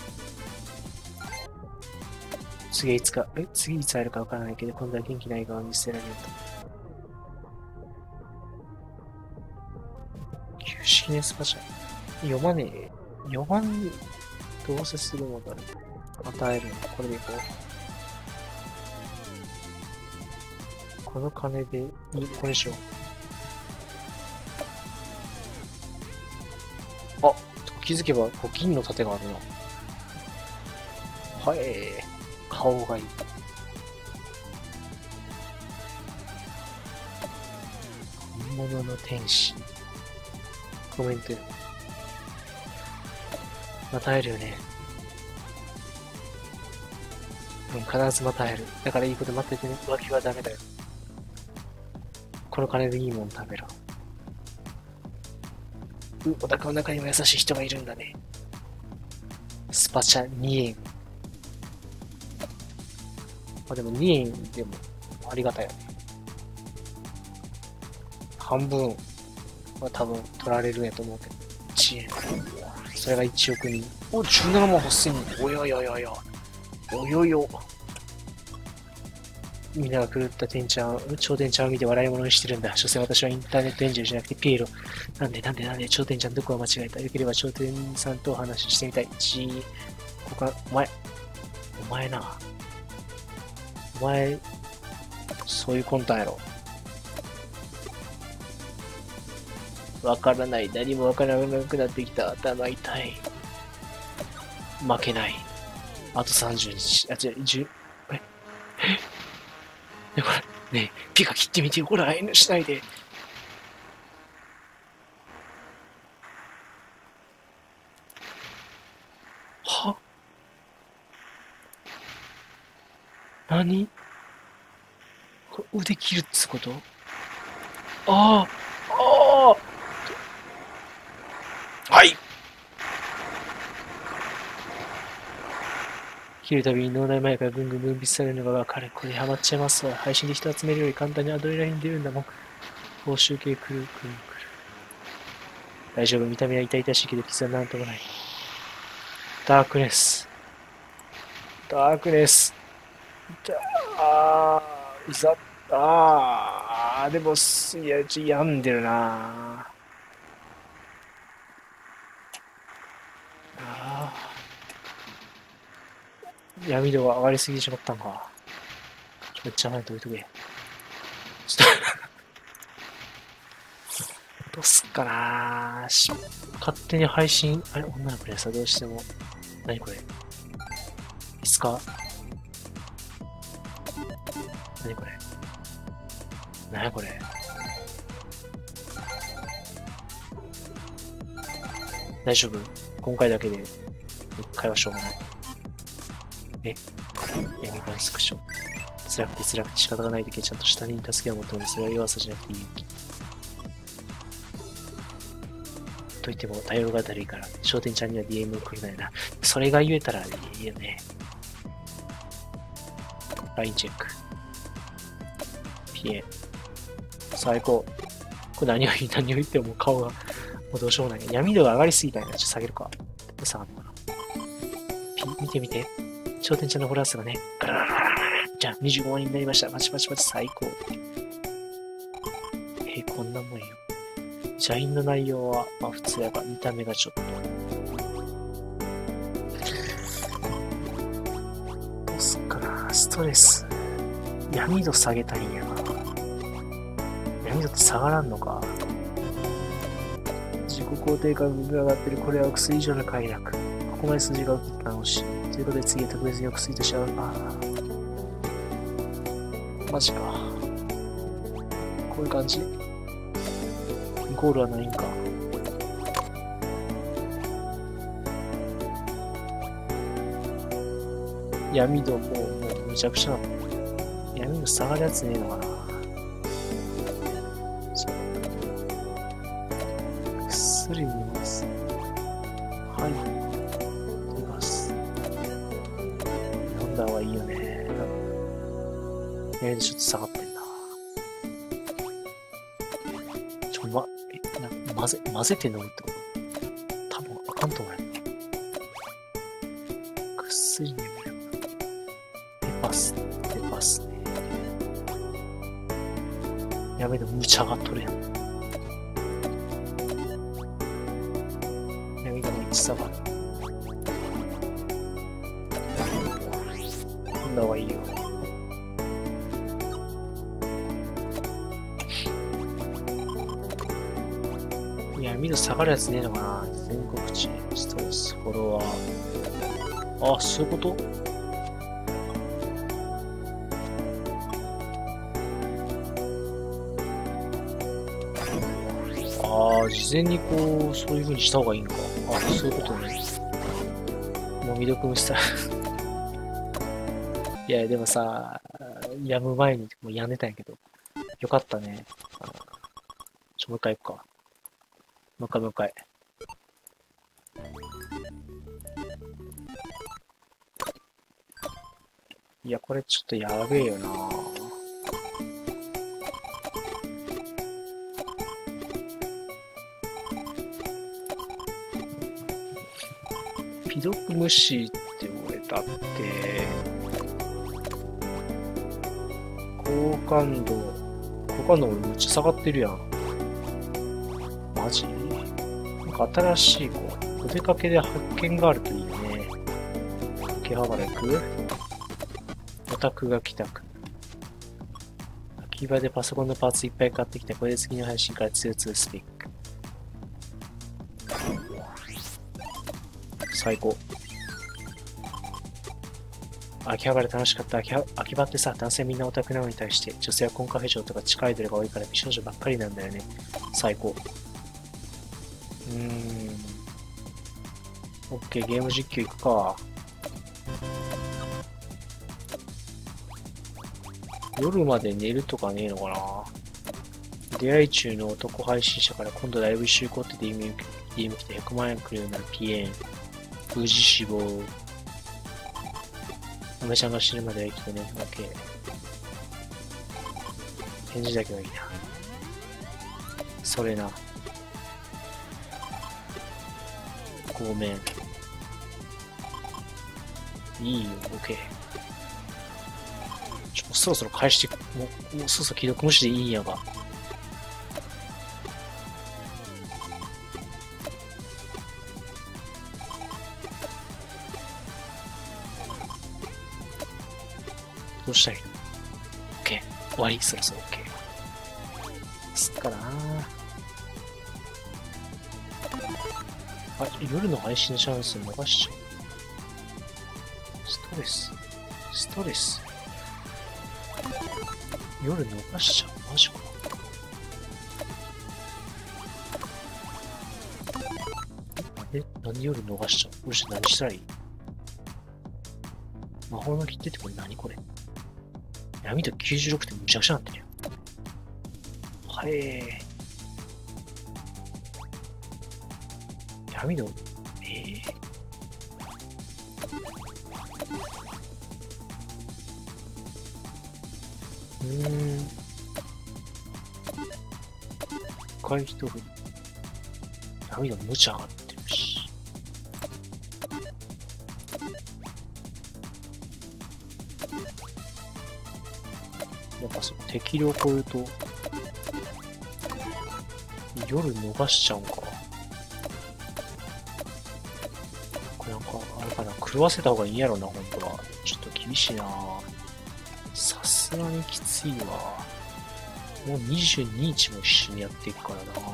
次いつか、え、次いつ会えるかわからないけど、今度は元気ない側に見せられると。旧式のスパシャ。読まねえ。読まん、どうせするのだね。与えるの。これでいこう。この金で、いい、これしよう。あ、気づけば、こう銀の盾があるな。はい、顔がいい。本物の天使。コメント。また会えるよね。うん、必ずまた会える。だからいいこと待っててね。浮気はダメだよ。この金でいいもん食べろ。う、お宅の中にも優しい人がいるんだね。スパチャにえん。まあでもにえんでもありがたいよね。半分は多分取られるんやと思うけど。いちえん。それがいちおくにん。お、じゅうななまんはっせんにん。およよよよ。およよ。みんなが狂った天ちゃん、超天ちゃんを見て笑い物にしてるんだ。所詮私はインターネットエンジェルじゃなくてピエロ。なんでなんでなんで、超天ちゃんどこが間違えた。よければ超天さんとお話ししてみたい。ちここか、お前、お前な。お前、そういう魂胆やろ。わからない。何もわからなくなってきた。頭痛い。負けない。あとさんじゅうにち。あ、違う、じゅう、ええね、これ、ねえ、ピカ切ってみてよ。ほら、遠慮しないで。は何これ腕切るってことああああはい。切るたびに脳内前からぐんぐん分泌されるのがわかる。これハマっちゃいますわ。配信で人集めるより簡単にアドレナリン出るんだもん。報酬系くるくるくる。大丈夫。見た目は痛々しいけど傷はなんともない。ダークネス。ダークネス。あー、うざっ、あー、でも、いや、ち病んでるなあー。闇度が上がりすぎてしまったんか。ちょっと邪魔にといとけ。ちょっと、どうすっかなし、勝手に配信、あれ、女の子でさ、どうしても。何これいつか何これ何これ大丈夫今回だけで一回はしょうがない。え闇版スクショ。辛くて辛くて仕方がないときはちゃんと下に助けを求める。それは弱さじゃなくて勇気。と言っても対応がだるいから、商店ちゃんには ディーエム をくれないな。それが言えたらいいよね。ラインチェック。ピエ。最高。これ何を言何を言っても顔がもうどうしようもない。闇度が上がりすぎたんやな。ちょっと下げるか。下がるのかな。ピ、見て見て。商店ちゃんのフォロワー数がね。ガラガラガラガラ。じゃあにじゅうごまんにんになりました。パチパチパチ最高。えー、こんなもんよ。社員の内容は、まあ普通やが、見た目がちょっと。どうすっかな。ストレス。闇度下げたいんやな。闇度って下がらんのか。自己肯定感が上がってる。これはお薬以上の快楽。ここまで数字が大きく楽しい。ということで次は特別にお薬としては、ああ。マジか。こういう感じ。ゴールはないんか。闇度もう、もうむちゃくちゃなの。闇度下がるやつねえのかな。薬見ます。はい。見ます。闇んだ方がいいよね。えー、ちょっと下がってんな。ちょ、ま、え、な混ぜ、混ぜて飲むってこと多分あかんと思うよ。ぐっすり眠る。ペパス、ペパスね。やめろ、むちゃがっとるやん。涙も一下がる。飲んだ方がいいよ。いや、水下がるやつねえのかな。全国値、ストレス、フォロワー。あ、そういうこと？ああ、事前にこう、そういう風にした方がいいんか。あ、そういうことね。もう未読無視さ。いや、でもさ、やむ前にもうやんでたんやけど。よかったね。ちょ、もう一回行くか。もう一回もう一回。いや、これちょっとやべえよな。未読無視って俺だって、好感度、好感度俺めっちゃ下がってるやん。マジ？なんか新しい子、お出かけで発見があるといいね。秋葉原行く？オタクが帰宅。秋葉でパソコンのパーツいっぱい買ってきて、これで次の配信からツーツースピック。最高。秋葉原楽しかった。秋葉秋葉ってさ、男性みんなオタクなのに対して、女性はコンカフェ嬢とか地下アイドルが多いから美少女ばっかりなんだよね。最高。うーん。オッケー、ゲーム実況行くか。夜まで寝るとかねえのかな。出会い中の男配信者から今度ライブ一周行こうって ディーエム ディーエム 来てひゃくまんえんくれるようならピエン。無事死亡。おめちゃんが死ぬまでは生きてね。オッケー。返事だけはいいな。それな。ごめん。いいよ、オッケー。ちょ、そろそろ返して、もう、もうそろそろ既読無視でいいんやが。どうしたらいいの？ OK。終わり、そろそろ OK。すっかなぁ。あ、夜の配信のチャンス逃しちゃう。ストレス。ストレス。夜逃しちゃう。マジか。え、何夜逃しちゃう？俺じゃ何したらいい？魔法の切手ってこれ何これ？闇ときゅうじゅうろくってむちゃくちゃなってるよ。はえー。闇の、えー。うーん。赤い人振り。闇がむちゃ上がってるし。やっぱそう、適量超えると、夜逃しちゃうんか。これなんか、あれかな、狂わせた方がいいんやろな、ほんとは。ちょっと厳しいな。さすがにきついわ。もうにじゅうににちも一緒にやっていくからな。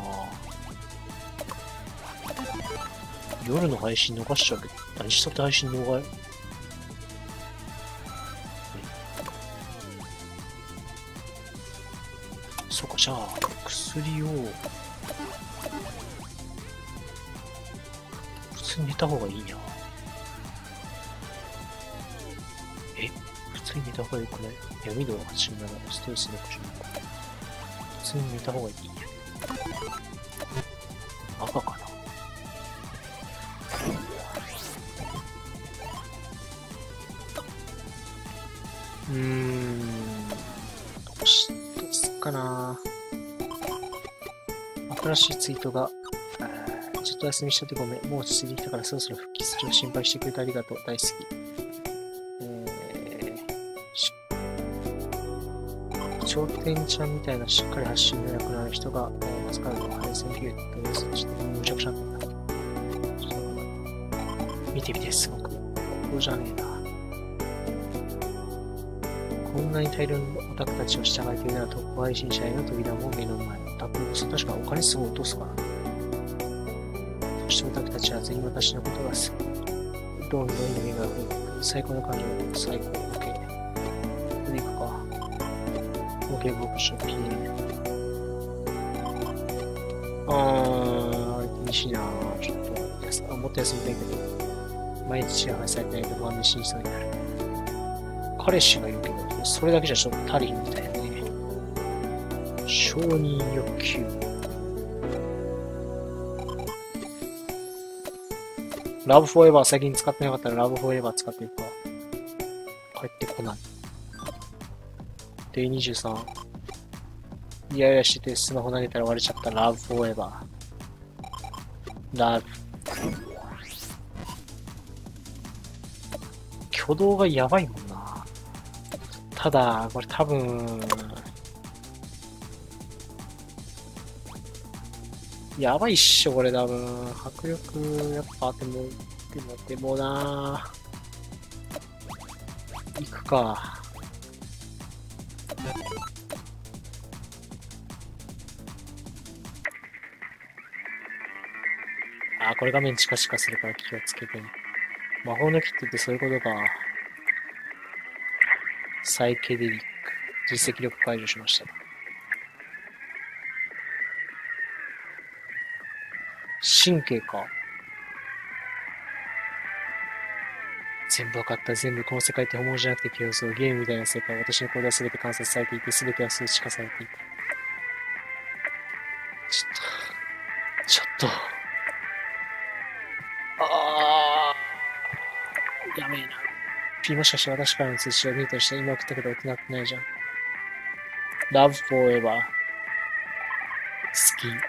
夜の配信逃しちゃうけど、何したって配信逃れ、そうか、じゃあ、薬を、普通に寝た方がいいんや。え、普通に寝た方がよくない？闇度ははちじゅうなな、ストレスろくじゅうなな。普通に寝た方がいいんや。赤かな？ うーん。どうし、どうすっかな。新しいツイートが、ちょっと休みしちゃってごめん。もう落ち着いてきたからそろそろ復帰するよ。心配してくれてありがとう。大好き。えー、頂点ちゃんみたいなしっかり発信の役のある人が、えー、まずからの配線ビューって、ちょっとむちゃくちゃなんだ。ちょっと見てみて、すごく。ここじゃねえな。こんなに大量のオタクたちを従えているならトップ配信者への扉も目の前。オタクこそ確かお金すごい落とすからな。そしてオタクたちは全員私のことが好き。どんどん夢が増えてくる。最高の感情、最高。OK。これでいくか。OK、僕、ショッピング。あー、厳しいなぁ。ちょっと休、もっと休みたいけど、毎日支配されてないと不安で死にそうになる。彼氏がいるけど、それだけじゃちょっと足りひんみたいなね。承認欲求。ラブフォーエバー最近使ってなかったらラブフォーエバー使っていくか。帰ってこない。デイにじゅうさん。イライラしててスマホ投げたら割れちゃったラブフォーエバー。ラブ。挙動がやばいもんな。ただ、これ多分、やばいっしょ、これ多分。迫力、やっぱ、でも、でも、でもなぁ。行くか。あ、これ画面チカチカするから気をつけてね。魔法のキットってそういうことか。サイケデリック。実績力解除しました。神経か。全部わかった。全部この世界って本物じゃなくて競争。ゲームみたいな世界。私の行動は全て観察されていて、全ては数値化されていて。ちょっと、ちょっと。あー。やべえな。P もしかして私からの通知を見たとして今送ったけど起きなくないじゃん。Love forever. 好き。OK。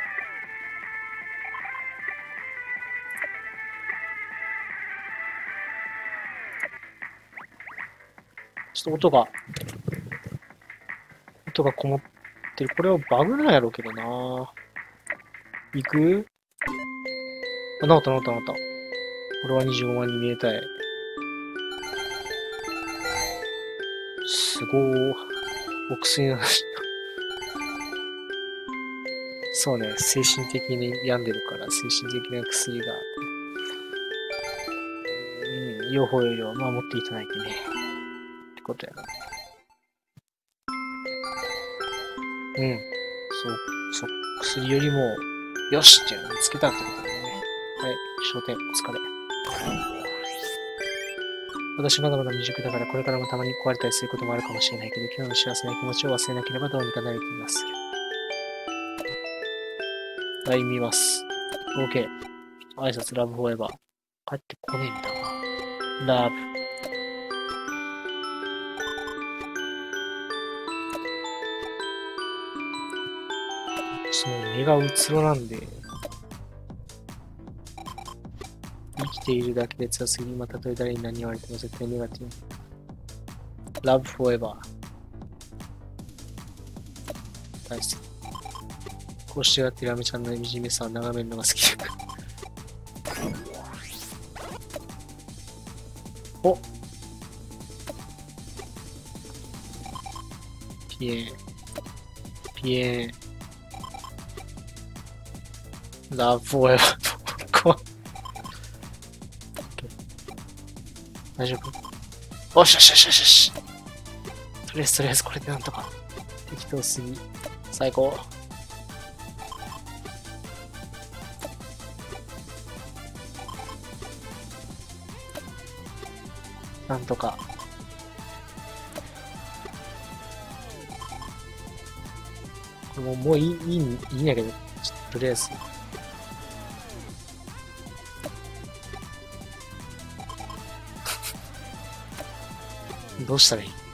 ちょっと音が、音がこもってる。これはバグなんやろうけどな。行く？あ、治った治った治った。これはにじゅうごまんに見えたい。すごー。お薬の話。そうね、精神的に病んでるから、精神的な薬が。うん、用法よりは守っていただいてね。ってことやな。うん。そう、そう、薬よりも、よしっていうのを見つけたってことだね。はい、焦点、お疲れ。私まだまだ未熟だから、これからもたまに壊れたりすることもあるかもしれないけど、今日の幸せな気持ちを忘れなければどうにかなる気がする。はい、見ます。OK。挨拶ラブフォーエバー。帰ってこねえんだわ。ラブ。そう、目がうつろなんで、生きているだけで強すぎ、またとえ誰に何言われても絶対ネガティブ。ラブフォーエバー。大好き。こうしてやってるアメちゃんの惨めさを眺めるのが好きだ。おピエン。ピエン。ラブフォーエバー。怖い。大丈夫？おしよしよしよしよし。とりあえずとりあえずこれでなんとか。適当すぎ。最高。なんとか。これもうもういい、いい、いいんやけど、ちょっととりあえず。どうしたらいい？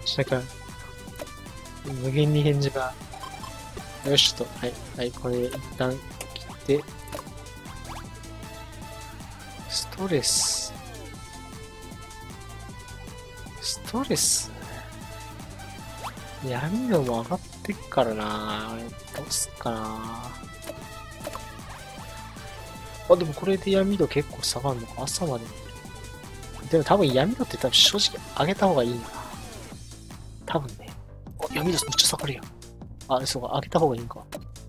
なんか、無限に返事が。よし、ちょっと、はい、はい、これ一旦切って、ストレス。ストレス闇度も上がってっからなぁ。どうすっかなぁ。あ、でもこれで闇度結構下がるのか。朝まで。でも多分闇度って多分正直上げた方がいいな。多分ね。あ、闇度めっちゃ下がるやん。あ、そうか、上げた方がいいんか。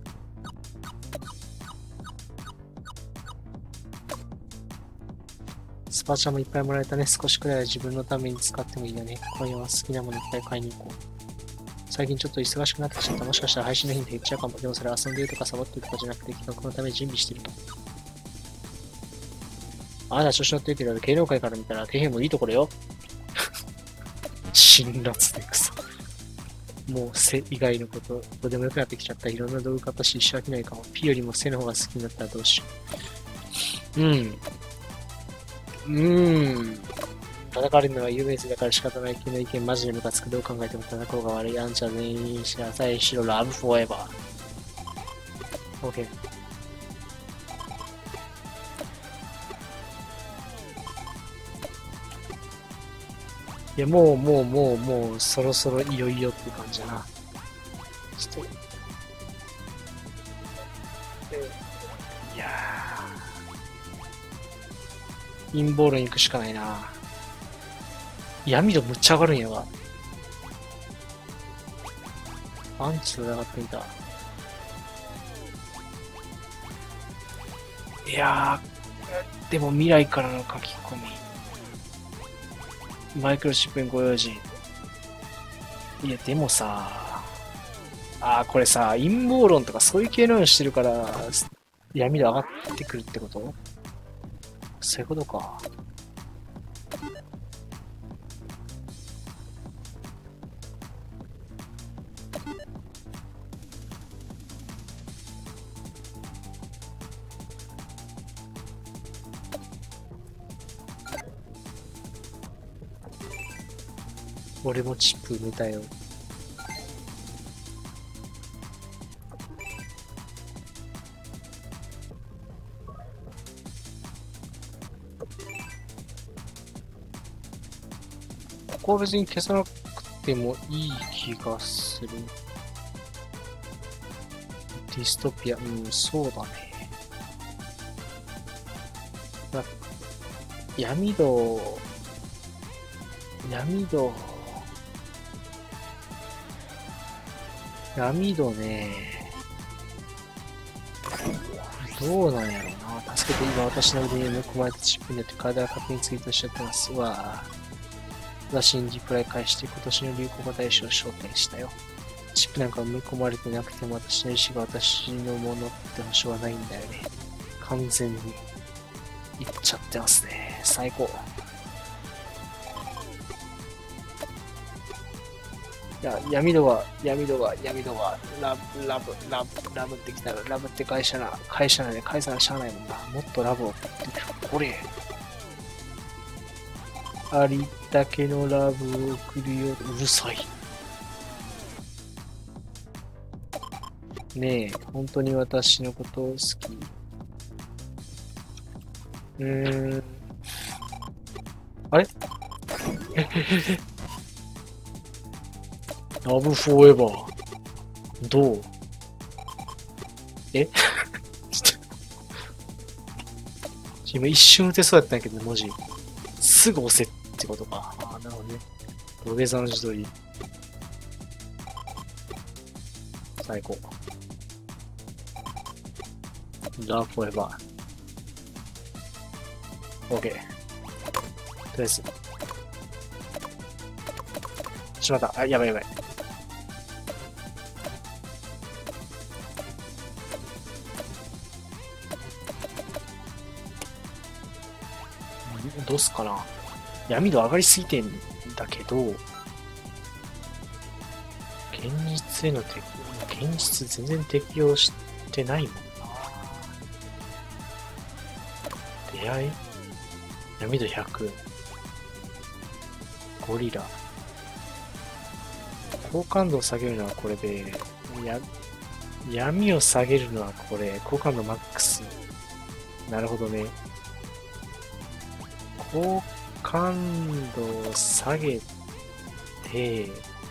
スパチャもいっぱいもらえたね。少しくらいは自分のために使ってもいいよね。今夜は好きなものいっぱい買いに行こう。最近ちょっと忙しくなってきちゃった。もしかしたら配信の頻度減っちゃうかも。でもそれ遊んでるとかサボってるとかじゃなくて企画のために準備してると。あなた調子乗ってるけど、芸能界から見たら底辺もいいところよ。辛辣でくそ。もう背以外のこと、どうでもよくなってきちゃった。いろんな道具買ったし、一生飽きないかも。P よりも背の方が好きになったらどうしよう。うん。うーん。叩かれるのは有名人だから仕方ない。君の意見マジでムカつく。どう考えても叩こうが悪い。あんちゃん全員しなさい。しろ、ラブフォーエバー。OK。いや、もう、もう、もう、もう、そろそろいよいよって感じだな。ちょっと。いやー。陰謀論行くしかないな。闇度むっちゃ上がるんやわ。アンチと上がってみた。いやー、でも未来からの書き込み。マイクロチップにご用心。いや、でもさ、あー、これさ、陰謀論とかそういう系のをしてるから、闇度上がってくるってこと？そういうことか。俺もチップ埋めたよ。ここは別に消さなくてもいい気がする。ディストピア、うん、そうだね。だ闇度、闇度、闇度ね。どうなんやろうな。助けて、今私の腕に埋め込まれたチップによって体が勝手にツイートしちゃってます。うわぁ。私にリプライ返して今年の流行語大賞を招待したよ。チップなんか埋め込まれてなくても私の意思が私のものって保証はないんだよね。完全にいっちゃってますね。最高。いや、闇度は、闇度は、闇度は、ラブ、ラブ、ラブ、ラブってきたら、ラブって会社な、会社なで、会社なしゃあないもんな。もっとラブを送って、これ。ありったけのラブを送るよ。うるさい。ねえ、本当に私のこと好き。うーん。あれえへへへ。ラブフォーエバー。どうえちょっと。今一瞬打てそうやったんやけどね、文字。すぐ押せってことか。ああ、なるほどね。土下座の自撮り。最高。ラブフォーエバー。OK。とりあえず。しまった。あ、やばいやばい。どうすかな。闇度上がりすぎてんだけど、現実への適用、現実全然適用してないもんな。出会い闇度ひゃく。ゴリラ。 好感度を下げるのはこれで、や闇を下げるのはこれ、好感度マックス。なるほどね。好感度を下げて、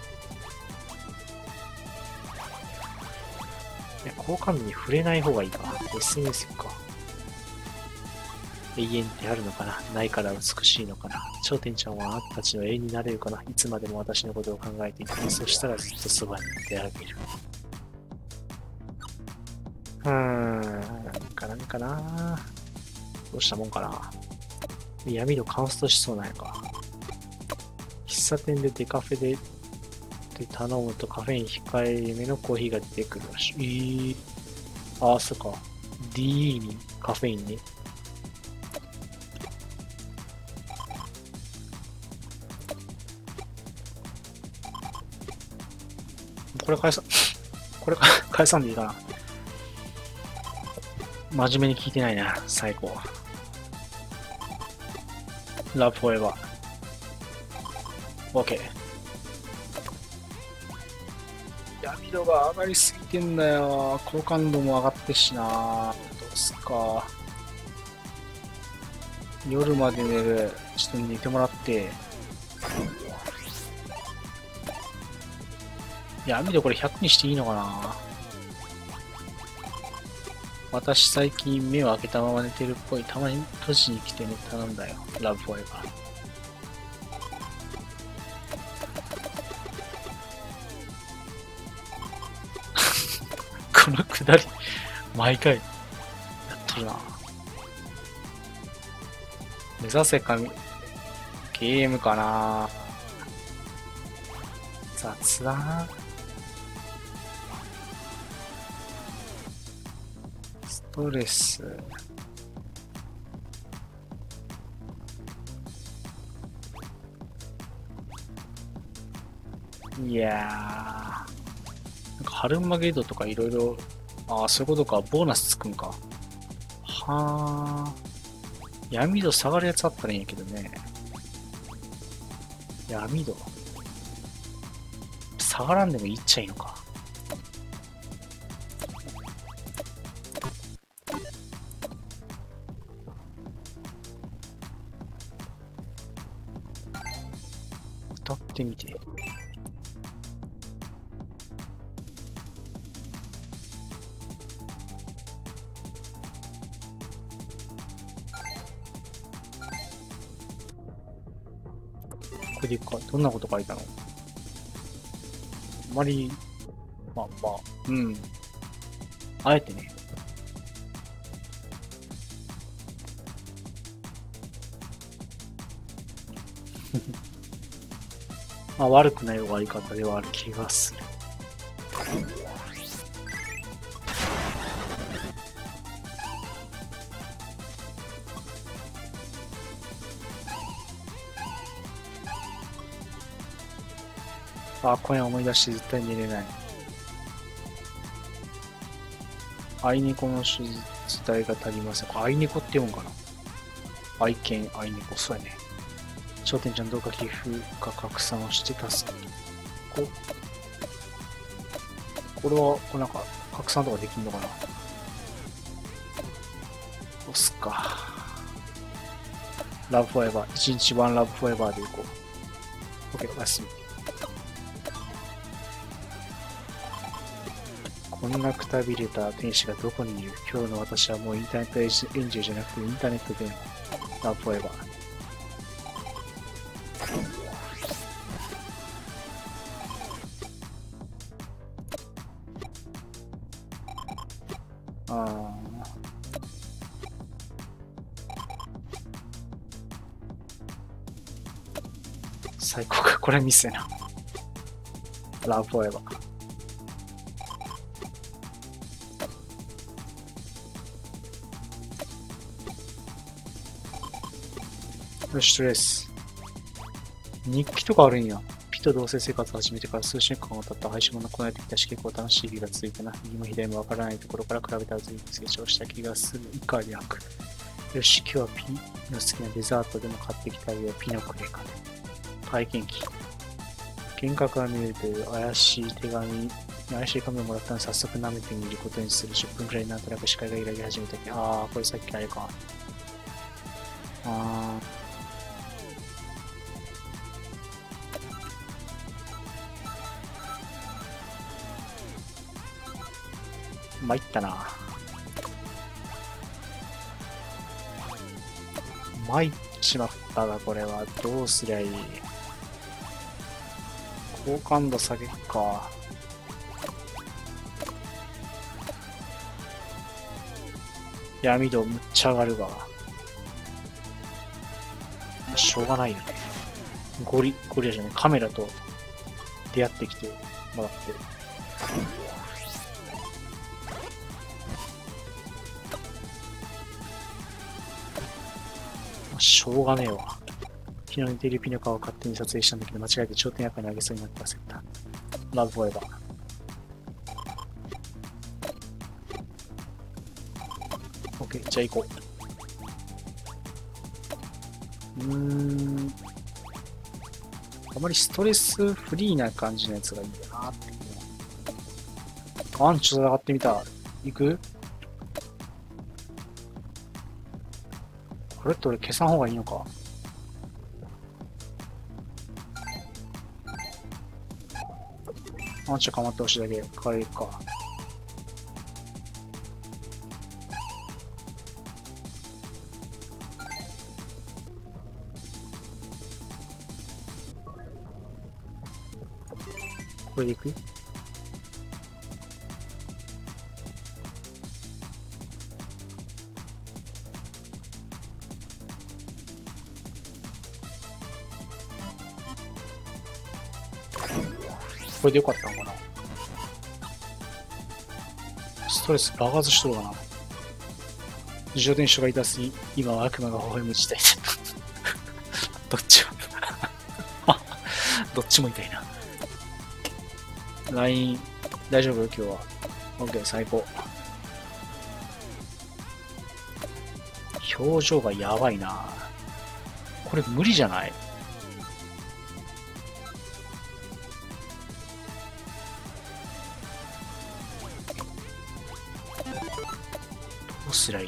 好感度に触れない方がいいか。エスエヌエス か。永遠ってあるのかな、ないから美しいのかな。頂点ちゃんはあなたたちの永遠になれるかな。いつまでも私のことを考えていて、そしたらずっとそばにいてあげる。うーん、なんかなんかな。どうしたもんかな。闇度カンストしそうなんやか。喫茶店でデカフェでで頼むとカフェイン控えめのコーヒーが出てくるらしい。えー、ああ、そっか。ディー にカフェインね。これ返さ、これ返さんでいいかな。真面目に聞いてないな、最高。Love Forever。OK。闇度が上がりすぎてんだよ。好感度も上がってしな。どうすっか。夜まで寝る人に寝てもらって。闇度これひゃくにしていいのかな。私最近目を開けたまま寝てるっぽい。たまに閉じに来てね、頼んだよ。Love Forever。このくだり、毎回やっとるな。目指せ神、ゲームかな。雑だな。ストレス。いやー。なんかハルマゲドとかいろいろ、ああ、そういうことか。ボーナスつくんか。はあ。闇度下がるやつあったらいいんやけどね。闇度。下がらんでもいっちゃいいのか。歌ってみて。これか、どんなこと書いたの？あまり、まあまあ、うん。あえてね。まあ悪くない終わり方ではある気がする。あ、今夜思い出して絶対寝れない。アイネコの手術代が足りません。アイネコって読むかな？愛犬、アイネコ、そうやね。商店ちゃんどうか寄付か拡散をして助けて。こ、これは、これなんか、拡散とかできんのかな？押すか。ラブフォーエバー。一日ワンラブフォーエバーでいこう。OK、おやすみ。こんなくたびれた天使がどこにいる？今日の私はもうインターネットエンジェルじゃなくてインターネットでのラブフォーエバー。ああ。最高か。これミスやな。ラブフォーエバー。よし、とりあえず。日記とかあるんや。ピと同棲生活を始めてから数週間が経った配信もこなれてきたし、結構楽しい日が続いたな。右も左もわからないところから比べたら随分成長した気がする。以下略。よし、今日はピの好きなデザートでも買ってきたよ。ピのクレカで。体験記。 幻覚が見えるという怪しい手紙、怪しい紙をもらったので早速舐めてみることにする。じゅっぷんくらいなんとなく視界が揺らぎ始めたけど、ああ、これさっきあれか。あー。参ったな。参っちまったな、これは。どうすりゃいい。好感度下げっか。闇度むっちゃ上がるが。しょうがないよね。ゴリ、ゴリラじゃない、カメラと出会ってきてもらって。しょうがねえわ。昨日似ているピノカを勝手に撮影したんだけど、間違えて頂点赤に上げそうになって焦った。ラブフォーエバー。オッケー、じゃあ行こう。うーん。あまりストレスフリーな感じのやつがいいんだなって。アンチと戦ってみた。行く？これって俺消さん方がいいのか？アンチは構ってほしいだけ変えるか。これでいく？これでよかったのかな。ストレス爆発しとるかな。自動電子が痛すぎ、今は悪魔が微笑む事態どっちもどっちも痛いな。ライン 大丈夫今日は。OK、最高。表情がやばいな。これ無理じゃない？どうすりゃいい？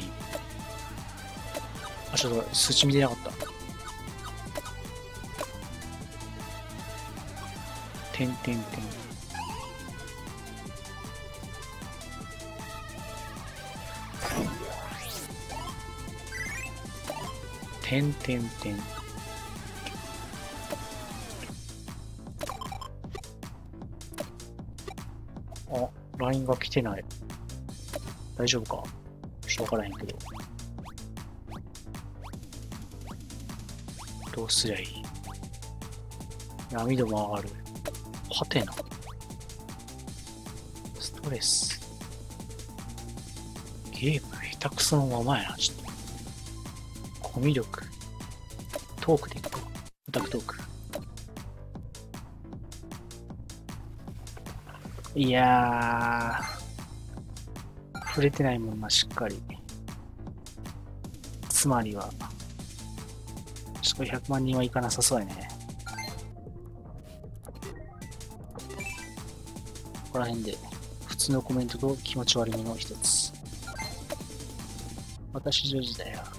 あ、ちょっと数値見てなかった。てんてんてん。てんてんてん。あ、ラインが来てない。大丈夫か？ちょっとわからへんけど。どうすりゃいい？闇度も上がる。はてな。ストレス。ゲーム下手くそのままやな、ちょっと。コミュ力。トークでいくと。オタクトーク。いやー。触れてないもんな、しっかり。つまりは。ちょっとひゃくまん人はいかなさそうやね。ここら辺で、普通のコメントと気持ち悪いものを一つ。私女児だよ。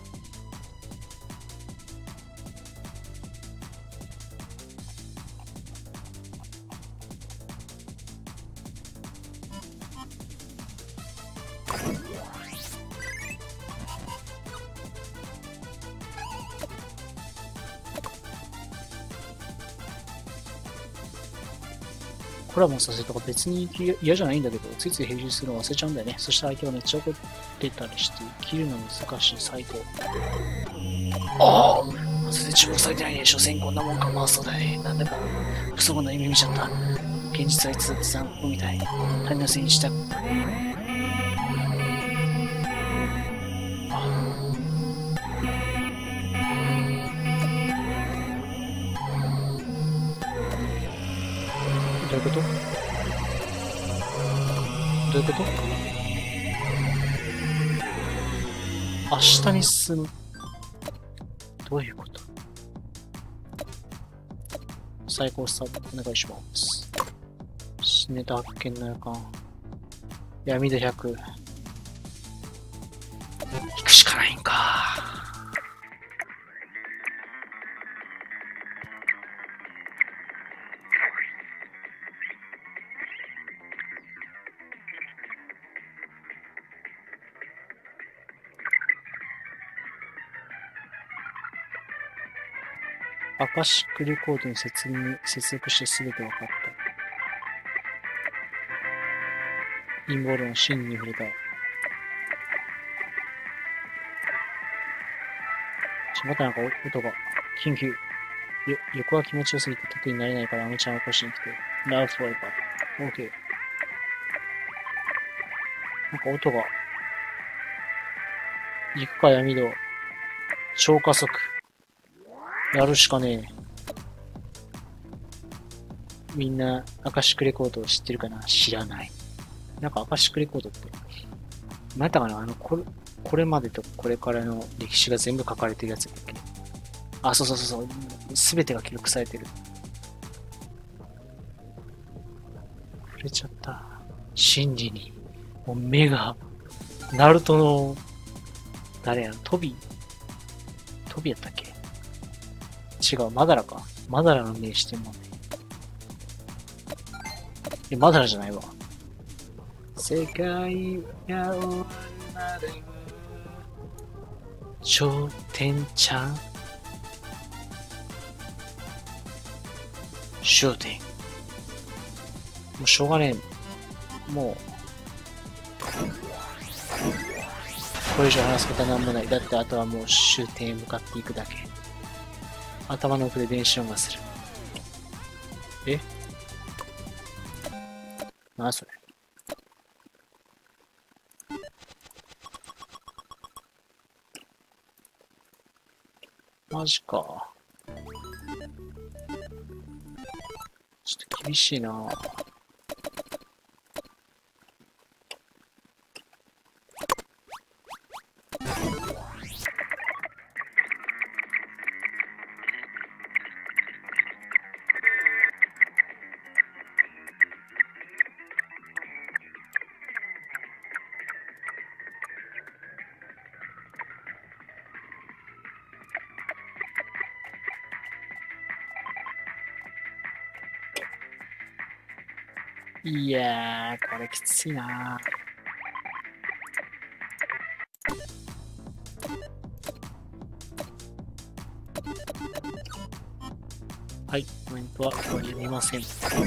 コラボさせるとか別に嫌じゃないんだけど、ついつい編集するの忘れちゃうんだよね。そして相手がめっちゃ怒ってたりして、切るの難しい、最高。ああ全然注目されてないね。所詮こんなもんか。まあそうだね。なんでも、不足な夢見ちゃった。現実はいつだって散歩みたい。他人のせいにした。どういうこと？どういうこと？明日に進む。どういうこと？ 最高スタートお願いします。ネタ発見の予感。闇でひゃく。引くしかないんか。アカシックレコードに接接続して全て分かった。インボールの芯に触れた。またなんか音が、緊急。よ横は気持ちよすぎて得になれないからあのちゃんを起こしに来て。Love forever. OK。なんか音が、行くか闇戸。超加速。やるしかねえ。みんな、アカシックレコードを知ってるかな？知らない。なんかアカシックレコードって、またかなあの、これ、これまでとこれからの歴史が全部書かれてるやつだっけ？あ、そうそうそうそう。すべてが記録されてる。触れちゃった。真理に。もう目が、ナルトの、誰やろ？トビトビやったっけ？違う、マダラか。マダラの目してんもんね。え、マダラじゃないわ。世界が終わるまで頂点ちゃん終点。もうしょうがねえ。もう、これ以上話すことはなんもない。だってあとはもう終点へ向かっていくだけ。頭の奥で電子音がする。え？なそれ。マジか。ちょっと厳しいなぁ。いやー、これきついなー。はい、コメントは読みません。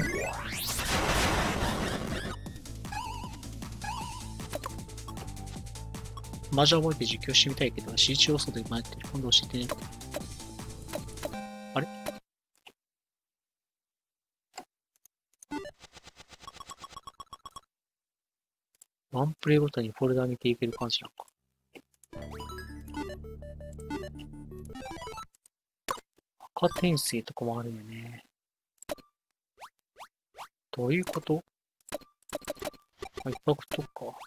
マージャン覚えて実況してみたいけど、シーチ要素で迷ってる。今度教えてね。あれ？ワンプレイごとにフォルダ見ていける感じなのか。赤転生とかもあるよね。どういうこと？あ、一泊とか。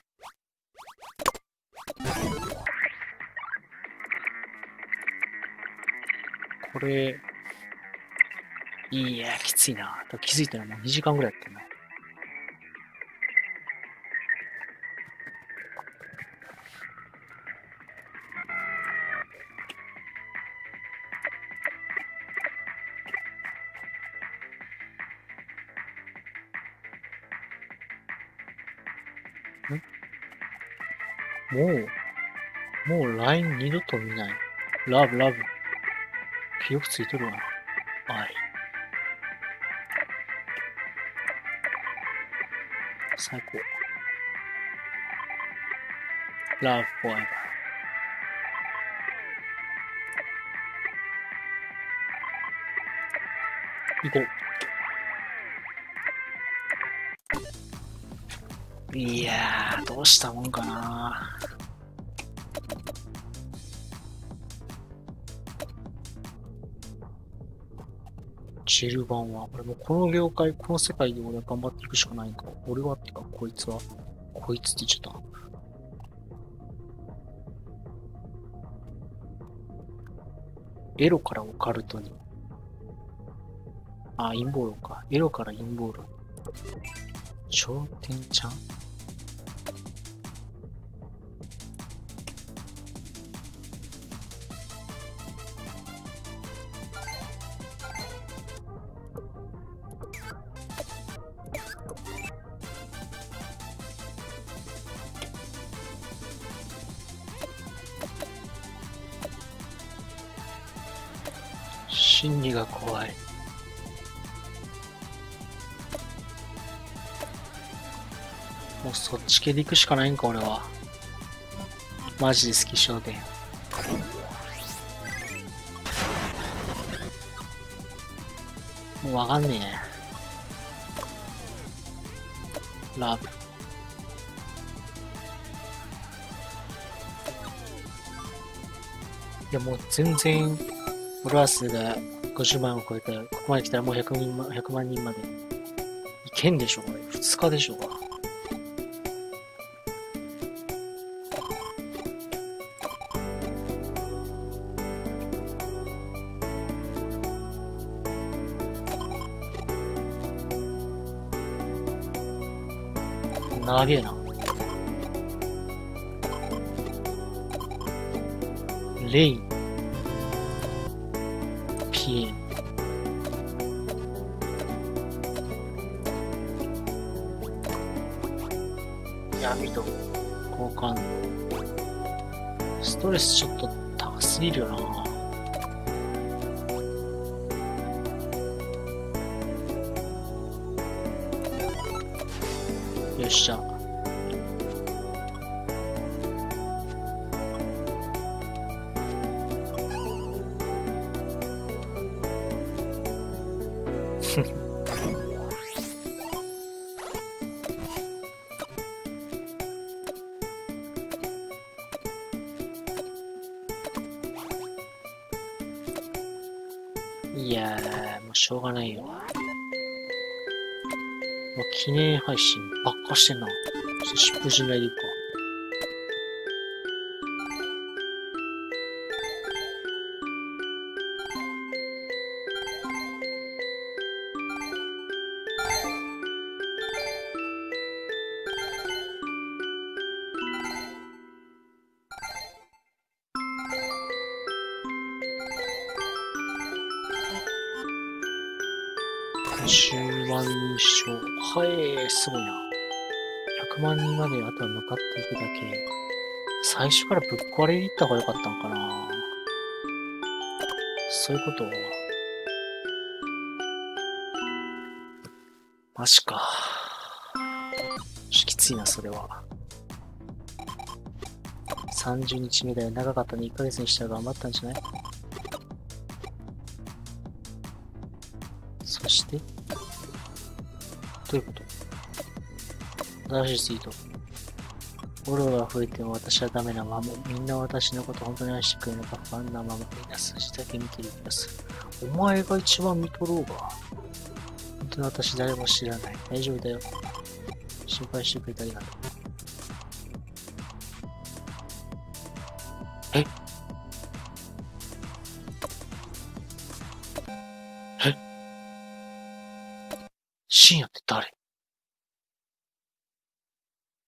これ、いや、きついな。気づいたらもうにじかんぐらいやったな。もう、もう ライン 二度と見ない。ラブラブ。記憶ついとるわな。愛。最高。Love forever。行こう。いやー、どうしたもんかな。ジェル版は、俺もうこの業界、この世界で俺は頑張っていくしかないんか。俺はってか、こいつは。こいつって言っちゃった。エロからオカルトに。 あ、陰謀論か。エロから陰謀論。頂点ちゃん心理が怖い。もうそっち系で行くしかないんか、俺は。マジで好き商店。もうわかんねえ。ラブ。いやもう全然、フォロワー数がごじゅうまんを超えて、ここまで来たらもうひゃくにんま、ひゃくまん人まで。いけんでしょ、これ。ふつかでしょうか。長えな。レイン。ピエン。闇と交換。ストレスちょっと高すぎるよな。よっしゃ。いやー、もうしょうがないよ。もう記念配信ばっかしてんな。ちょっと疾風陣内でいくか。じゅうまん人視聴。はい、すごいな。ひゃくまん人まであとは向かっていくだけ。最初からぶっ壊れに行った方が良かったんかな。そういうこと。マジか。きついな、それは。さんじゅうにちめだよ。長かったね。いっかげつにしたら頑張ったんじゃない？そして、どういうこと？新しいツイート。フォローが増えても私はダメなまま、みんな私のこと本当に愛してくれるのか不安なまま、みんな数字だけ見てる気がする。お前が一番見とろうが。本当に私誰も知らない。大丈夫だよ。心配してくれてありがとう。ええ深夜って誰？